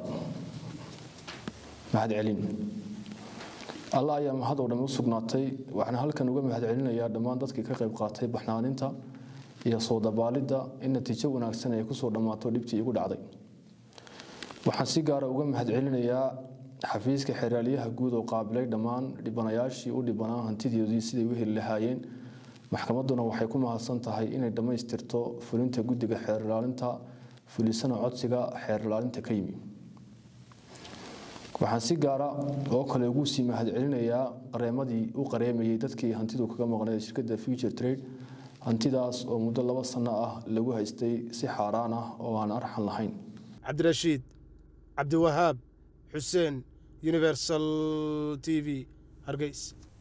mahad celin alla ayaa mahad oo dhan u sugnaatay waxaan halkan uga mahad celinayaa dhammaan dadkii ka qayb qaatay baxnaaninta iyo soo dabaalidda in natiijo wanaagsan ay ku soo dhammaato dhibtii igu dhacday waxaan si gaar ah uga mahad celinayaa xafiiska xeeraalyaha guud oo qaabilay dhammaan dhibanayaashii u dhibanaa hantidoodii siday u heli lahaayeen maxkamadduna waxay ku mahadsan tahay inay dhammaystirto fulinta guddiga xeer ilaalinta fulisana codsiga xeer ilaalinta ka yimi waxaan si gaar ah oo kale ugu sii mahad celinayaa qareemadii u qareemayay dadkii hantidu kaga maqnayd shirkadda future trade hantidaas oo muddo laba sano ah lagu haystay si xaaraan ah oo aan arxan lahayn cabdirashiid cabdiwahaab xuseen universal t v hargeys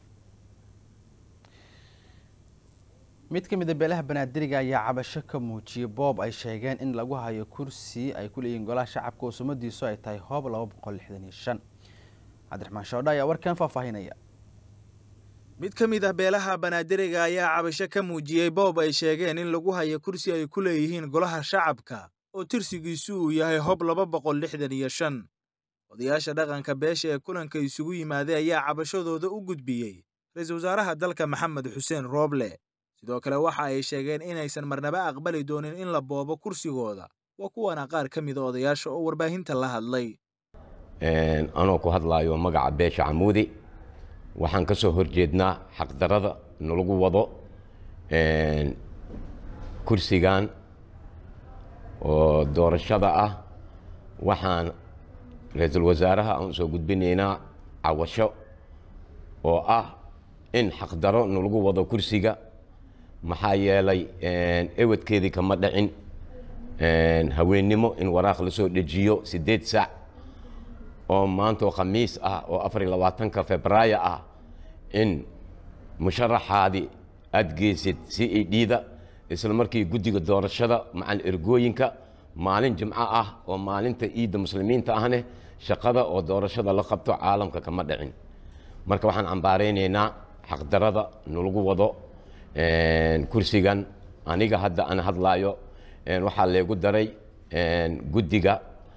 mid ka mid ah beelaha banaadiriga ayaa cabasho ka muujiyay boob ay sheegeen in lagu hayo kursi ay ku leeyihiin golaha shacabka oo sumadiisu ay tahay hoob laba boqol lixdan iyo shan cabdiraxmaan shoodha ayaa warkan faahfaahinaya mid ka mid ah beelaha banaadiriga ayaa cabasho ka muujiyey boob ay sheegeen in lagu hayo kursi ay ku leeyihiin golaha shacabka oo tirsigiisu uu yahay hoob laba boqol lixdan iyo shan odayaasha dhaqanka beesha ee kulanka isugu yimaaday ayaa cabashadooda u gudbiyey ra-iisul wasaaraha dalka maxamed xuseen rooble sidoo kale waxa ay sheegeen inaysan marnaba aqbali doonin in la boobo kursigooda waa kuwana qaar ka mid a odayaasha oo warbaahinta la hadlay anoo ku hadlaayo magaca beesha camuudi waxaan ka soo horjeednaa xaqdarada nalagu wado kursigan oo doorashada ah waxaan ra-iisul wasaaraha aan soo gudbinaynaa cawasho oo ah in xaqdaro nalagu wado kursiga maxaa yeelay ewadkeedii kama dhicin haweennimo in waraaq la soo dejiyo siddeed saac oo maantoo khamiis ah oo afar iyo labaatanka febraayo ah in musharaxaadii aad geysid c e d-da isla markii guddiga doorashada macal ergooyinka maalin jimco ah oo maalinta ciidda muslimiinta ahne shaqada oo doorashada la qabto caalamka kama dhicin marka waxaan cambaaraynaynaa xaqdarada nalagu wado kursigan aniga hadda aan hadlaayo waxaa leegu daray guddiga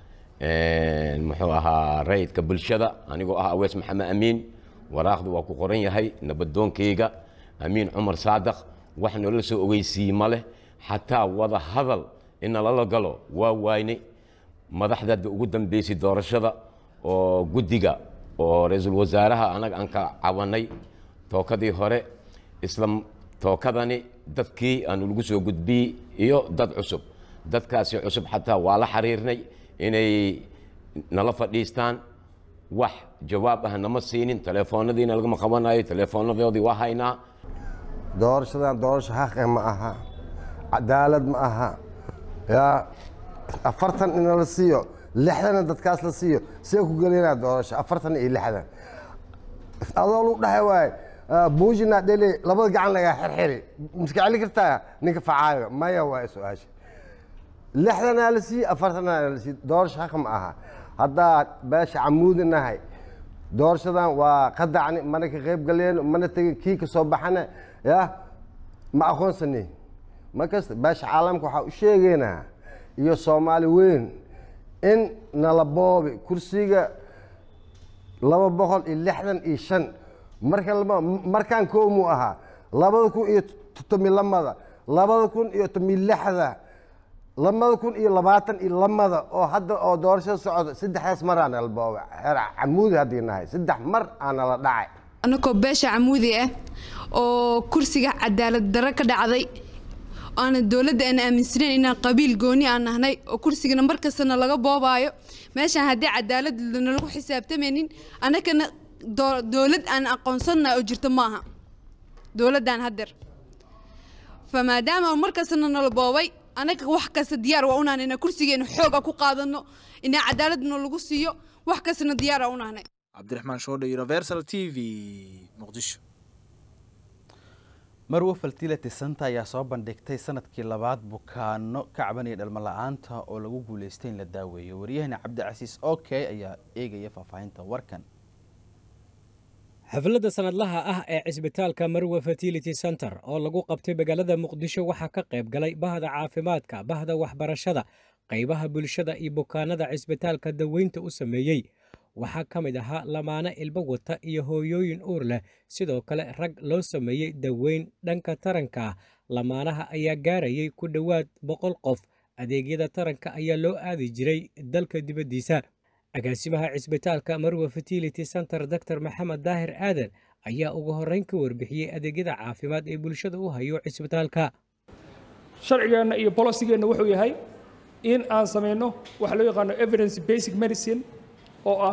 muxuu ahaa rayidka bulshada anigoo ah awees maxamed amiin waraaqdu waa ku qoran yahay nabadoonkeyga amiin cumar saadaq wax noola soo ogeysiiye ma leh xataa wada hadal inalala galo waa waynay madaxdada ugu dambeysay doorashada oo guddiga oo ra-iisul wasaaraha anaga aan ka cawanay tookadii hore isla tookadani dadkii aanu lagu soo gudbiyey iyo dad cusub dadkaasi cusub xataa waa la xiriirnay inay nala fadhiistaan wax jawaab ah nama siinin telefoonadiina lagama qabanayo teleefoonadoodii waa haynaa doorashadan doorasho xaqe ma aha cadaalad ma aha yaa afartan in la siiyo lixdana dadkaas la siiyo see ku gelinaa doorasho afartan iyo lixdan adoo lu dhahay waaye buujina dhele labada gacan lagaa xirxiri miska celi kartaa ninka facaayo maya waa su-aasha lixdanaa la siiye afartanaa la siiye doorasho xaq ma aha haddaa beesha camuudi nahay doorashadan waa qadacni mana ka qayb galeen mana tegin kii ka soo baxana ya ma aqoonsani markasta beesha caalamka waxaa u sheegaynaa iyo soomaali weyn in nala boobi kursiga laba boqol iyo lixdan iyo shan marka markaan koomuu ahaa labada kun iyo todobiy lamada labada kun iyo todobiy lixda labada kun iyo labaatan iyo lamada oo hadda oo doorashada socda saddexdaas mar aa nala booba xeer camuudi haddii nahay saddex mar aa nala dhacay anakoo beesha camuudi ah oo kursiga cadaalad darro ka dhacday أنا الدولة أنا آمنسنين إن قبيل جوني أنا هنا وكرسي نمبر كسرنا لقى بابايو ماشي هدي عدالة لأنه لو حساب تمانين أنا كان دولة أنا أقنصنا أجرت معها دولة أنا هدر فما دام المركز إنه لباباي أنا كوحكس ديار وأنا هنا كرسي إنه حوجة كقاضنا إن عدالة إنه لقصيو وحكس إنه ديار وأنا هنا عبد الرحمن شودة يونيفرسال تي في مقدشو marwo fertility center ayaa soo bandhigtay sanadkii labaad bukaano ka cabanaya dhalmo la'aanta oo lagu guuleystay in la daaweeyo wariyahana cabdicasiis okay ayaa eegaya faahfaahinta warkan xafladda sanadlaha ah ee cisbitaalka marwo fertility center oo lagu qabtay magaalada muqdisho waxaa ka qayb galay bahda caafimaadka bahda waxbarashada qaybaha bulshada iyo bukaanada cisbitaalka daweynta u sameeyey waxaa ka mid ahaa lamaane ilmo wata iyo hooyooyin uur leh sidoo kale rag loo sameeyey daweyn dhanka taranka lamaanaha ayaa gaarayay ku dhowaad boqol qof adeegyada taranka ayaa loo aadi jiray dalka dibaddiisa agaasimaha cisbitaalka marwo fertility center doctor maxamed daahir aadan ayaa ugu horreyn ka warbixiyey adeegyada caafimaad ee bulshada u hayo cisbitaalka sharcigeena iyo policygeena wuxuu yahay in aan sameyno waxa loo yaqaano evidence basic medicine oo ah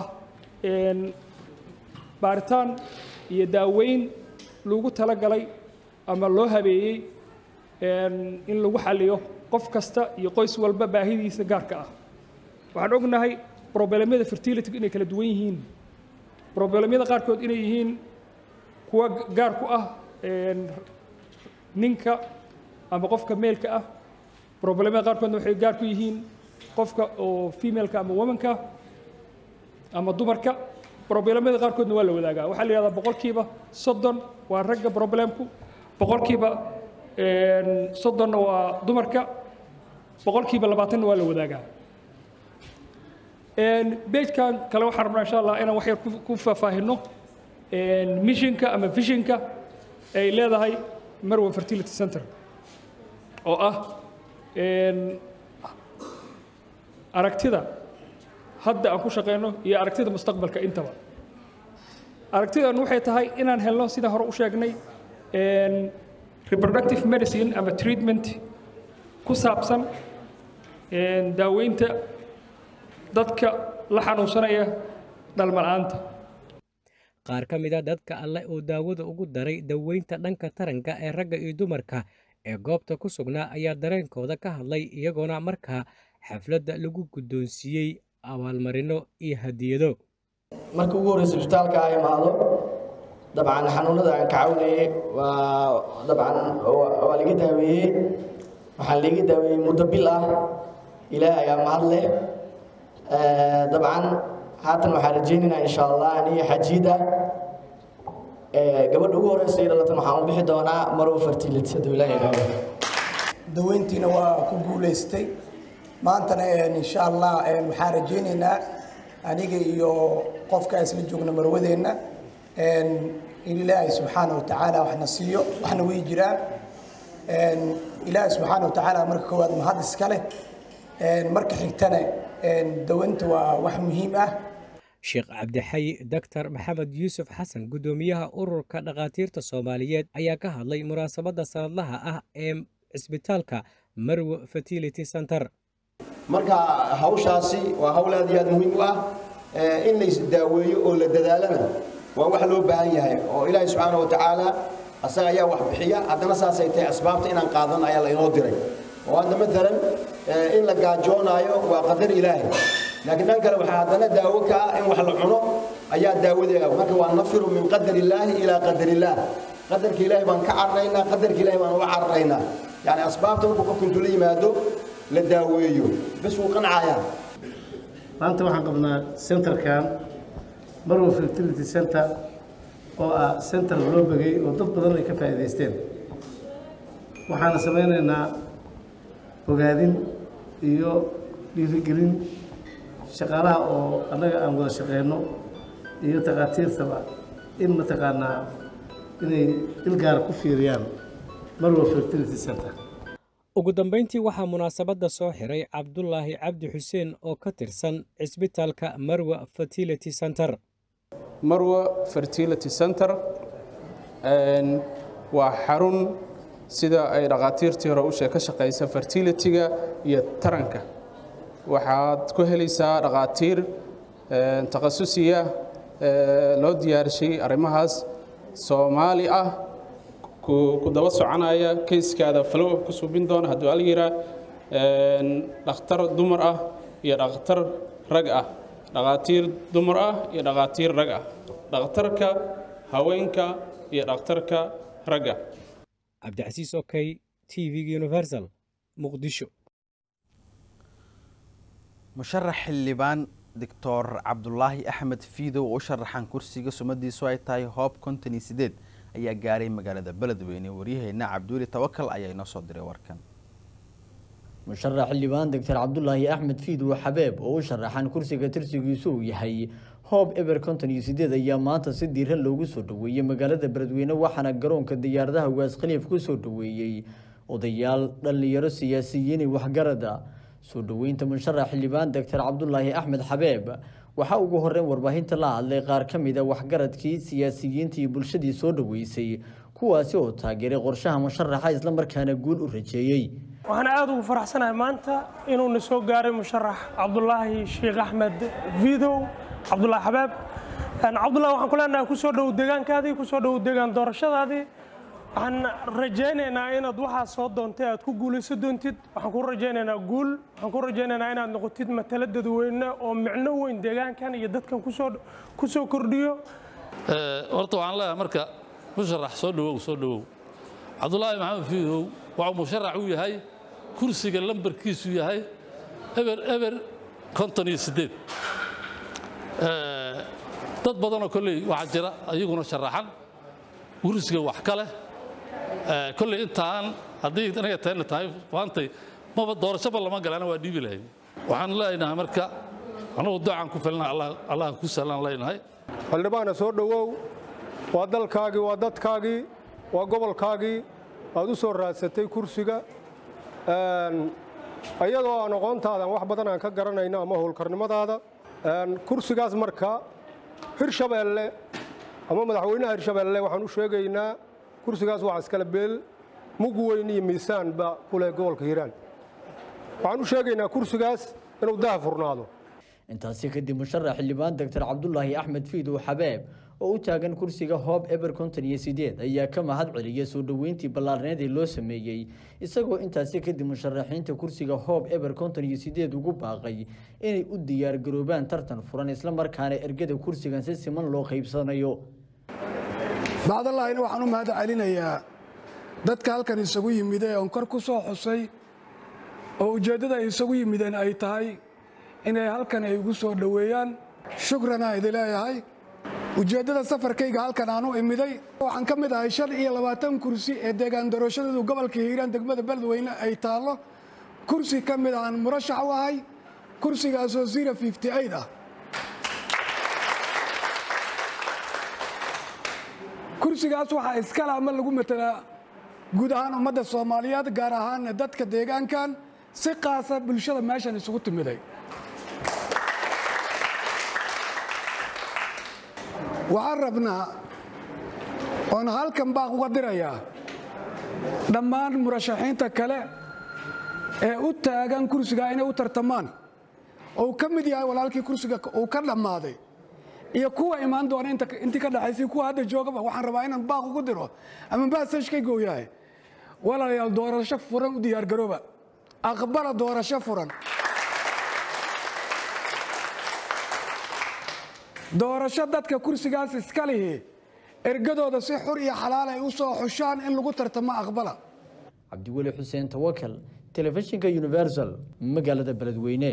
baaritaan iyo daaweyn lagu talagalay ama loo habeeyey in lagu xaliyo qof kasta iyo qoys walba baahidiisa gaarka ah waxaan ognahay problemyada fertility inay kala duwan yihiin problemyada qaarkood inay yihiin kuwa gaar ku ah ninka ama qofka meelka ah problemyada qaarkoodna waxay gaar ku yihiin qofka oo femaleka ama womanka ama dumarka problemada qaarkoodna waa la wadaagaa waxaa la yidhahdaa boqolkiiba soddon waa ragga problemku boqolkiiba soddonna waa dumarka boqolkiiba labaatanna waa la wadaagaa beejkan kale waxaan rabnaa insha allah inaan wax yar ku faahfaahino missionka ama visionka ay leedahay marwo fertility center oo ah aragtida hadda aan ku shaqeyno iyo aragtida mustaqbalka intaba aragtidan waxay tahay inaan helno sida hore u sheegnay reproductive medicine ama treatment ku saabsan daaweynta dadka la xanuunsanaya dhalmo la'aanta qaar ka mid a dadka alle oo daawada ugu daray daweynta dhanka taranka ee ragga iyo dumarka ee goobta ku sugnaa ayaa dareenkooda ka hadlay iyagoona markaa xafladda lagu guddoonsiiyey abaalmarino iyo hadiyado marka ugu horeysa isbitaalka ay imaado dabcan xanuunada aan ka caawinayay waa dabcan waa laga daaweeyey waxaan laga daaweeyey muddo bil ah ilaahay ayaa mahad leh dabcan haatan waxaan rajaynaynaa insha allah aniyo xajiida gabadha ugu horeysa iyo dhalatan waxaan u bixi doonaa marwo fertility hadduu ilaahay rabo daweyntiina waa ku guulaystay maantana insha allah waxaan rajaynaynaa aniga iyo qofka isla joogna marwadeenna in ilaahay subxaana wa tacaala waxna siiyo waxna way jiraan ilaahay subxaana wa tacaala marka koowaad mahad iska leh marka xigtana daweynta waa wax muhiim ah sheekh cabdixayi doctor maxamed yuusuf xasan guddoomiyaha ururka dhakhaatiirta soomaaliyeed ayaa ka hadlay munaasabadda sanadlaha ah ee cisbitaalka marwo fertility center marka hawshaasi waa hawl aad iyo aad muhiim u ah in la isdaaweeyo oo la dadaalana waa wax loo baahan yahay oo ilaahay subxaana wa tacaala asaga ayaa wax bixiya haddana saasay tahay asbaabta inaan qaadan ayaa laynoo diray oo hadda maalan in la gaajoonaayo waa qadar ilaahay laakiin dhan kale waxaa haddana daawo ka ah in wax la cuno ayaa daawadeega marka waa nafiru min qadar illaahi ilaa qadar illaah qadarka ilaahay baan ka cararaynaa qadarka ilaahay baan uga cararaynaa yani asbaabta markuu qofku intuu la yimaado la daaweeyo bas wuu qancayaa maanta waxaan qabnaa centerkan marwo fertility center oo ah center loo bagay oo dad badan ay ka faa'iidaysteen waxaana samaynaynaa ogaadin iyo dhiirigelin shaqaalaha oo annaga aan wada shaqeyno iyo takhaatiirtaba in mataqaanaa inay ilgaar ku fiiriyaan marwo fertility center ugu dambeyntii waxaa munaasabadda soo xiray cabdulaahi cabdi xuseen oo ka tirsan cisbitaalka marwa fertility center marwa fertility center waa xarun sida ay dhaqaatiirtii hore u sheeg ka shaqeysa fertility-ga iyo taranka waxaad ku helaysaa dhaqaatiir takhasusiya loo diyaarshay arrimahaas Soomaali ah ku daba soconaya kayskaada follow up ku subin doona haddii la yiraahdo dhakhtar dumar ah iyo dhakhtar rag ah dhaqaatiir dumar ah iyo dhaqaatiir rag ah dhakhtarka haweenka iyo dhakhtarka rag ah Cabdicasiis Okay T V Universal Muqdisho musharax xildhibaan Doctor Cabdullaahi Axmed Fiidow oo sharaxan kursiga sumadiisu ay tahay Hope konton iyo sideed ayaa gaaray magaalada Beledweyne wariyahayna Cabduuli Tawakal ayaa inoo soo diray warkan musharax xildhibaan Doctor Cabdullaahi Axmed Fiidow Xabeeb oo sharaxan kursiga tirsigiisu uu yahay Hope Ever konton iyo sideed ayaa maanta si diiran loogu soo dhaweeyay magaalada Beledweyne waxaana garoonka diyaaradaha Waas Khaliif ku soo dhaweeyay odayaal dhalinyaro siyaasiyiin waxgarada soo dhaweynta musharax xildhibaan Doctor Cabdullaahi Axmed Xabeeb waxa ugu horreyn warbaahinta la hadlay qaar ka mid ah waxgaradkii siyaasiyiinta iyo bulshadii soo dhaweysay kuwaasi oo taageeray qorshaha musharaxa isla markaana guul u rajeeyay waxaan aad ugu faraxsanahay maanta inuu na soo gaaray musharax Cabdullaahi Sheekh Axmed Fiidow Cabdullaahi Xabeeb Cabdullaahi waxaan ku leenahay ku soo dhaw deegaankaadii ku soo dhaw deegaan doorashadaadii waxaan rajaynaynaa inaad waxa soo doontay aad ku guulayso doontid waxaan ku rajaynaynaa guul waxaan ku rajaynaynaa inaad noqotid matala dadweyne oo micno weyn deegaankan iyo dadkan ku soo ku soo kordhiyo ee horta waxaan leeyahay marka musharax soo dhawow soo dhawow Cabdullaahi Maxamed Fiidow waxa musharax uu yahay kursiga lambarkiisu yahay eber eber konton iyo sideed ee dad badan oo kulli waxa jira ayaguna sharaxan kursiga wax kale كل إنتان هذه أنا تاني تايف وانتي ما بدور شباب لما قال أنا ودي بلاه وعن لا إنها مركا أنا وضع عنكم فلنا الله الله كوسلنا الله إنهاي اللي بنا صور دو وادل كاجي وادت كاجي وقبل كاجي هذا صور رأستي كرسيجا أيضا أنا قنت هذا واحد بدنا كجرنا هنا ما هو الكرن ما هذا كرسيجا مركا هرشبelle أما مدحوينا هرشبelle وحنو شيء جينا kursigaas waxa iskala beel mug weyn iyo miisaan ba kula gobolka Hiiraan waxaan u sheegaynaa kursigaas inuu daa furnaado intaasi kadib musharax xildhibaan Doctor Cabdullaahi Axmed Fiidow Xabeeb oo u taagan kursiga Hope Ever konton iyo sideed ayaa ka mahad celiyay soo dhaweyntii ballaarneed ee loo sameeyay isagoo intaasi kadib musharaxiinta kursiga Hope Ever konton iyo sideed ugu baaqay inay u diyaar garoobaan tartan furan isla markaana ergada kursigan si siman loo qaybsanayo بعد الله إنه وحنو مهد علينا يا دت كهالكن يسوي ميدا أنكر كوسا حسي أو جددا يسوي ميدا أي تاي إن هالكن يجوسوا دويان شكرا إذا لا هاي وجددا سفر كي هالكن عنو ميدا وحن كم ده هيشل إيه لباتم كرسي إدعان دروشة دو قبل كهيران تقبل بلد وين أي تالله كرسي كم ده عن مرشح وهاي كرسي جاسو زيرة فيفتي أيدا kursigaas waxa iskala ama lagu matala guud ahaan ummadda Soomaaliyeed gaar ahaan dadka deegaankan si qaas ah bulshada meeshan isugu timiday waxaan rabnaa on halkan baa uga dirayaa dhammaan murashaxiinta kale ee u taagan kursiga inay u tartamaan oo ka mid yahay walaalkii kursiga uu ka dhamaaday iyo kuwa imaan doona inta intii ka dhaxaysay kuwa hadda joogaba waxaan rabaa inaan baaq ugu diro ama baasashkay gooyahay walaalayaal doorasho furan u diyaar garooba aqbala doorasho furan doorasho dadka kursigaas iska lihi ergadooda si xur iyo xalaal ay u soo xushaan in lagu tartamo aqbala Cabdiweli Xuseen Tawakal telefishinka Universal magaalada Beledweyne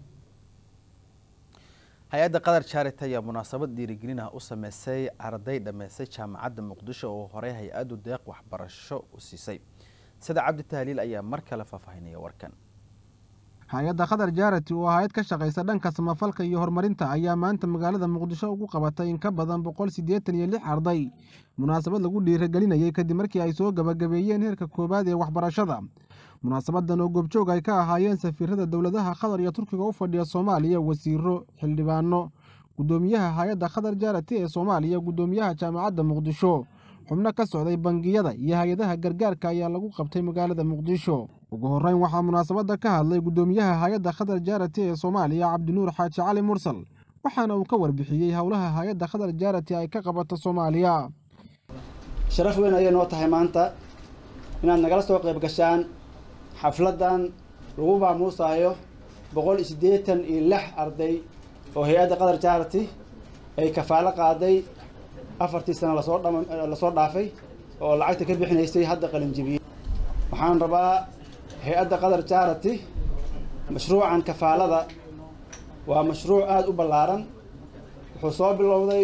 hay-adda Qadar Charity ayaa munaasabad dhiirigelin ah u sameysay arday dhameysay jaamacadda Muqdisho oo hore hay-addu deeq waxbarasho u siisay sida Cabdi Tahliil ayaa mar kale faafahinaya warkan hay-adda Qadar Charity oo hay'ad ka shaqeysa dhanka samafalka iyo horumarinta ayaa maanta magaalada Muqdisho ugu qabatay in ka badan boqol sideetan iyo lix arday munaasabad lagu dhiirigelinayay kadib markii ay soo gabagabeeyeen heerka koobaad ee waxbarashada munaasabadan oo goobjoog ay ka ahaayeen safiirada dawladaha Qatar iyo Turkiga u fadhiya Soomaaliya wasiiro xildhibaano gudoomiyaha hay'adda Qadar Charity ee Soomaaliya gudoomiyaha jaamacadda Muqdisho xubno ka socday bangiyada iyo hay-adaha gargaarka ayaa lagu qabtay magaalada muqdisho. ugu horreyn waxaa munaasabadda ka hadlay guddoomiyaha hay-adda Qatar Charity ee Soomaaliya Cabdinuur Xaaji Cali Mursal waxaana uu ka warbixiyey howlaha hay-adda Qatar Charity ay ka qabato Soomaaliya. sharaf weyn ayay noo tahay maanta inaad nagala soo qayb gashaan xafladan lagu maamuusayo boqol iyo siddeetan iyo lix arday oo hay-adda Qatar Charity ay kafaalo qaaday afartii sano la soo la soo dhaafay oo lacagta ka bixinaysay hadda qalin jabiyay. waxaan rabaa hay-adda Qatar Charity mashruucan kafaalada waa mashruuc aad u ballaaran. wuxuu soo bilowday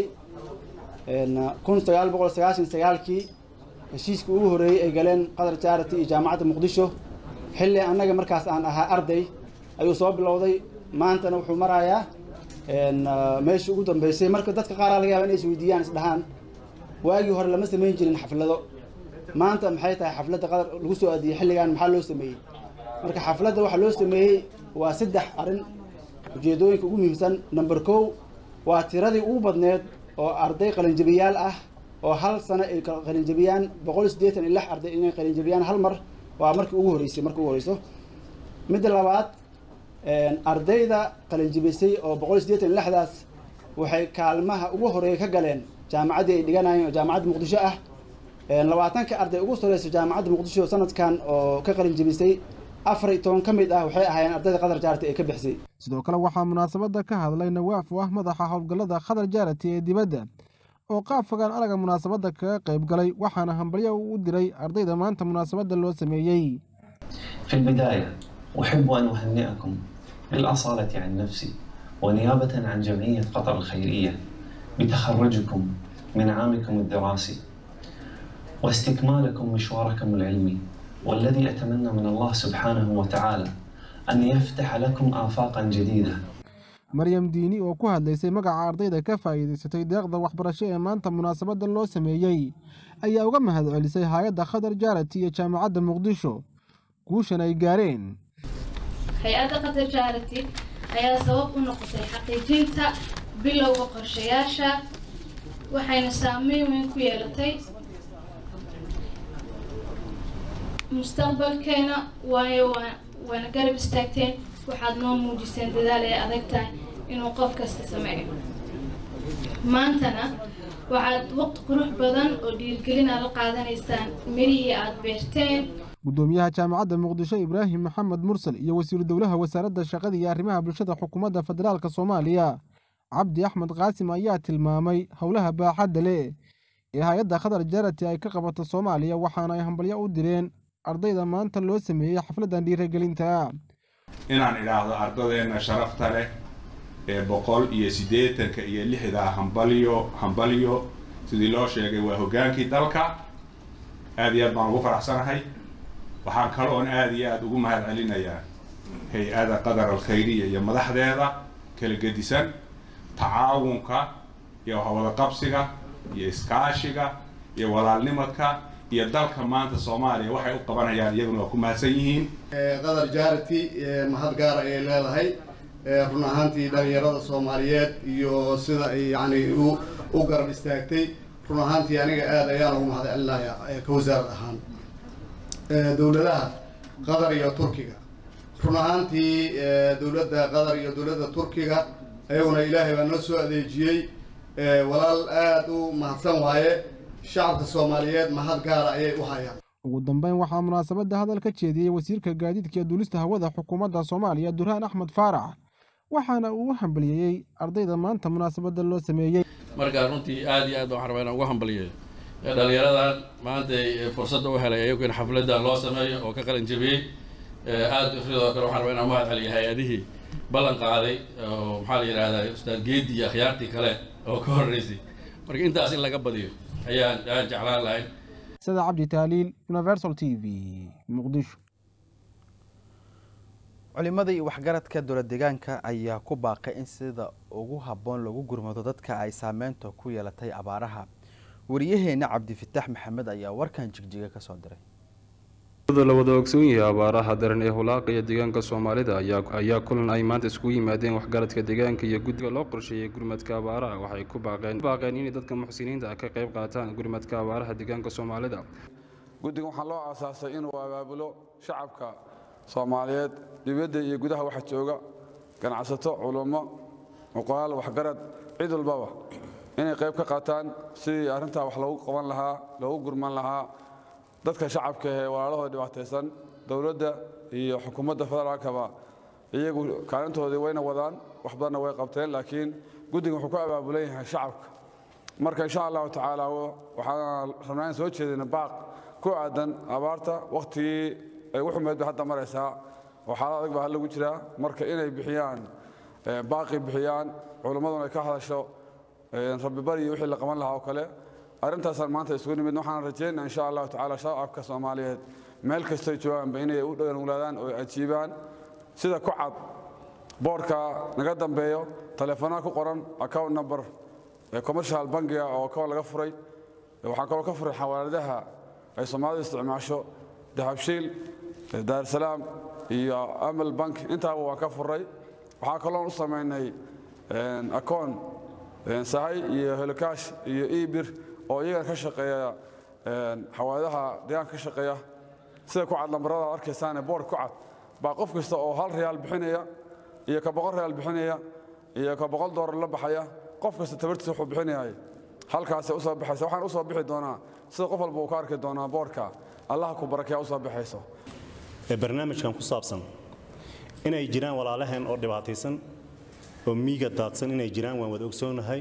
kun sagaal boqol sagaashan iyo sagaalkii heshiiskii ugu horreeyay ay galeen Qatar Charity iyo jaamacadda Muqdisho. xilli annaga markaas aan ahaa arday ayuu soo bilowday. maantana wuxuu marayaa meeshii ugu dambeysay. marka dadka qaar laga yaabaa inay is weydiiyaan is dhahaan waagii hore lama samayn jirin xaflado, maanta maxay tahay xafladda Qatar lagu soo aadiyay xilligan maxaa loo sameeyey? marka xafladda waxa loo sameeyey waa saddex arrin ujeedooyinka ugu muhiimsan. number kow waa tiradii ugu badneed oo arday qalinjabiyaal ah oo hal sano ay qalinjabiyaan boqol iyo siddeetan iyo lix arday inay qalinjabiyaan hal mar. waa markii ugu horeysay markii ugu horeyso. midda labaad ardayda qalinjabisay oo boqol iyo siddeetan iyo lixdaas waxay kaalmaha ugu horeeya ka galeen jaamacaddii ay dhiganayeen oo jaamacadda Muqdisho ah. labaatanka arday ugu sareysa jaamacadda Muqdisho sanadkan oo ka qalinjabisay afar iyo toban ka mid ah waxay ahaayeen ardayda Qatar Charity ee ka bixisay. sidoo kale waxaa munaasabadda ka hadlay Nawaaf oo ah madaxa howlgallada Qatar Charity ee dibadda oo qaab fogaan araga munaasabadda kaga qayb galay waxaana hambalyo u diray ardayda maanta munaasabadda loo sameeyey. في البداية أحب أن أهنئكم بالأصالة عن نفسي ونيابة عن جمعية قطر الخيرية بتخرجكم من عامكم الدراسي واستكمالكم مشواركم العلمي، والذي أتمنى من الله سبحانه وتعالى أن يفتح لكم آفاقا جديدة. مريم ديني oo ku hadlaysay magaca ardayda ka faa'iideysatay deeqda waxbarasho ee maanta munaasabadda loo sameeyay ayaa uga mahadcelisay hay'adda Qatar Charity iyo jaamacadda Muqdisho guushan ay gaareen. hay-adda Qatar Charity ayaa sabab u noqotay xaqiijinta bilowga qorshayaasha waxayna saameyn weyn ku yeelatay mustaqbalkeena. waayo waana garab istaagteen, waxaad noo muujiseen dadaal ay adag tahay inuu qof kasta sameeyo. maantana waxaad waqti qurux badan oo dhiirgelin aad la qaadanaysaan mirihii aad beerteen. gudoomiyaha jaamacadda Muqdisho Ibraahim Maxamed Mursal iyo wasiir dowlaha wasaaradda shaqada iyo arrimaha bulshada xukuumadda federaalka Soomaaliya Cabdi Axmed Qaasim ayaa tilmaamay howlaha baaxadda leh ee hay'adda Qatar Charity ay ka qabato Soomaaliya waxaana ay hambalyo u direen ardayda maanta loo sameeyay xafladan dhiirigelinta. inaan idhaahdo ardaydeena sharafta leh ee boqol iyo siddeetanka iyo lixda hambalyo hambalyo sidii loo sheegay waa hogaankii dalka. aad iyo aad baan ugu faraxsanahay. waxaan kaloon aad iyo aad ugu mahadcelinayaa hay-adda Qatar al-Khayriya iyo madaxdeeda kala gedisan tacaawunka iyo wada qabsiga iyo iskaashiga iyo walaalnimadka iyo dalka maanta Soomaaliya waxay u qabanayaan iyaguna waa ku mahadsan yihiin. Qatar Charity mahad gaar ah ay leedahay run ahaantii dhalinyarada Soomaaliyeed iyo sida ay yani u garab istaagtay. run ahaantii aniga aad ayaan ugu mahadcelinayaa ka wasaarad ahaan dowladaha Qatar iyo Turkiga. run ahaantii dowladda Qatar iyo dowladda Turkiga ayaguna ilaahay baa noo soo adeejiyey. walaal aad u mahadsan waaye. shacabka Soomaaliyeed mahad gaar ah ayay u hayaan. ugu dambeyn waxaa munaasabadda hadal ka jeediyey wasiirka gaadiidka iyo duulista hawada xukuumadda Soomaaliya Duraan Axmed Faarax waxaana uu hambaliyay ardayda maanta munaasabadda loo sameeyay. marka runtii aad iyo aad waxaan rabaa inaan ugu hambaliyo dhalinyaradan maanta fursad u helay ayagu in xafladda loo sameeyo oo ka qalin jabiyay. aad sidoo kale waxaan rabaa inaan mahad celiyo hay-adihii ballan qaaday oo maxaa la yidhaahdaa ustaad geedi iyo akhyaartii kale oo ka horreysay. marka intaas in laga badiyo ayaan aan jeclaan lahayn. Sada Cabdi Taaliil, Universal T V, Muqdisho. culimadii waxgaradka dowlad deegaanka ayaa ku baaqay in sida ugu habboon lagu gurmado dadka ay saameynta ku yeelatay abaaraha. wariyaheena Cabdi Fitaax Maxamed ayaa warkan jigjiga ka soo diray. la wada ogsoon yahay abaaraha daran ee hulaaqaya deegaanka Soomaalida ayaa ayaa kulan ay maanta isku yimaadeen waxgaradka deegaanka iyo guddiga loo qorsheeyay gurmadka abaaraha waxay ku baaqeen baaqeen in dadka muxsiniinta ah ka qayb qaataan gurmadka abaaraha deegaanka Soomaalida. guddiga waxaa loo aasaasay inuu abaabulo shacabka Soomaaliyeed dibadda iyo gudaha waxa jooga ganacsato culummo oqaal waxgarad cid walbaba inay qayb ka qaataan sidii arrintaa wax loogu qaban lahaa loogu gurman lahaa dadka shacabka ee walaalahooda dhibaataysan dowladda iyo xukuumadda federaalkaba iyagu kaalintoodii wayna wadaan wax badanna way qabteen laakiin guddiga wuxuu ku abaabulan yahay shacabka marka insha allahu tacaala waxaan rabnaa in soo jeedina baaq ku aadan abaarta waqtigii ay ugu xumeed bay hadda maraysaa oo xaalad adag baa lagu jiraa marka inay bixiyaan baaqi bixiyaan culimmaduna ay ka hadasho rabbi bari wixii la qaban lahaa oo kale arrintaasaan maanta isugu nimid waxaan rajaynayaa insha allahu tacaala shacabka Soomaaliyeed meel kastoo joogaan inay u dhaganaadaan oo ajiibaan sida ku cad boorka naga dambeeyo telefoonada ku qoran account number ee commercial bankiga oo ka laga furay waxaan kaloo ka furay xawaaladaha ay Soomaalidu isticmaasho dahabshiil Dar es Salaam iyo Amal Bank intaa waa ka furay waxaa kaloo u sameynay account sahay iyo helkash iyo ibir oo iyaga ka shaqeeya xawaaladaha deegaanka ka shaqeeya sida ku cad lambarada arkaysaan boor ku cad baa qof kasta oo hal riyaal bixinaya iyo ka boqol riyaal bixinaya iyo ka boqol doolar la baxaya qof kasta tabartiisa wuxuu bixinayay halkaas u soo baxaysa waxaan u soo bixi doonaa sida qof walba uu ka arki doonaa boorka Allah ku barakeeyo u soo baxayso ee barnaamijkan ku saabsan inay jiraan walaalaheen oo dhibaataysan oo miiga daadsan inay jiraan waan wada ogsoonahay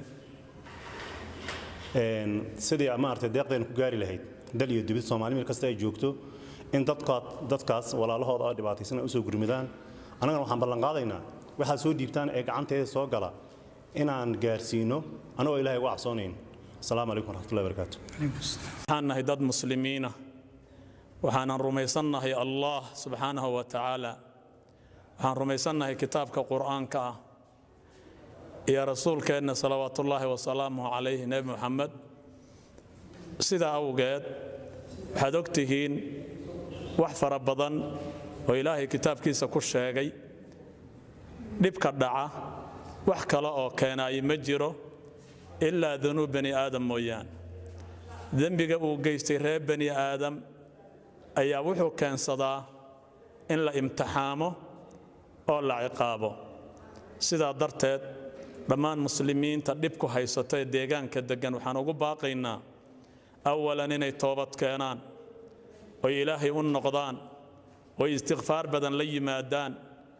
een sidii ama artay deeqdeen ku gaari lahayd dal iyo dibad Soomaali meel kasta ay joogto in dadka dadkaas walaalahooda oo dhibaataysan ay u soo gurmidaan anaga waxaan ballan qaadaynaa waxa soo dhiibtaan ee gacanteeda soo gala inaan gaarsiino anoo Ilaahay uga cabsoonayn assalaamu alaykum warahmatullahi wabarakaatuh waxaan nahay dad muslimiina waxaan rumaysannahay Allah subhanahu wa ta'ala waxaan rumaysannahay kitaabka quraanka ah يا رسول كأن صلوات الله وسلامه عليه نبي محمد سيدا أوجاد حدوكتهين وحفر بدن وإلهي كتاب كيسا كل شيء نبكى الدعاء وحكى لا كان يمجره إلا ذنوب بني آدم مويان ذنبك وجيستي ريب بني آدم أي وحو كان صدا إن لا امتحامه أو لا عقابه سيدا درتت dhammaan muslimiinta dhibku haysatay deegaanka degan waxaan ugu baaqaynaa awalan inay toobad keenaan oo Ilaahay u noqdaan oo istighfaar badan la yimaadaan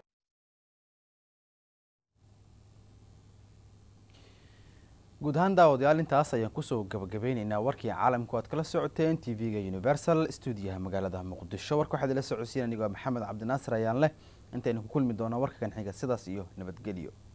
guud ahaan daawadayaal intaas ayaan ku soo gabagabeynaynaa warkii caalamku aad kala socoteen T V-ga Universal Studio magaalada Muqdisho warka waxaad la socodsiin anigoo Maxamed Cabdinaasir ayaan leh intaynu ku kulmi doonaa warka kan xiga sidaas iyo nabadgelyo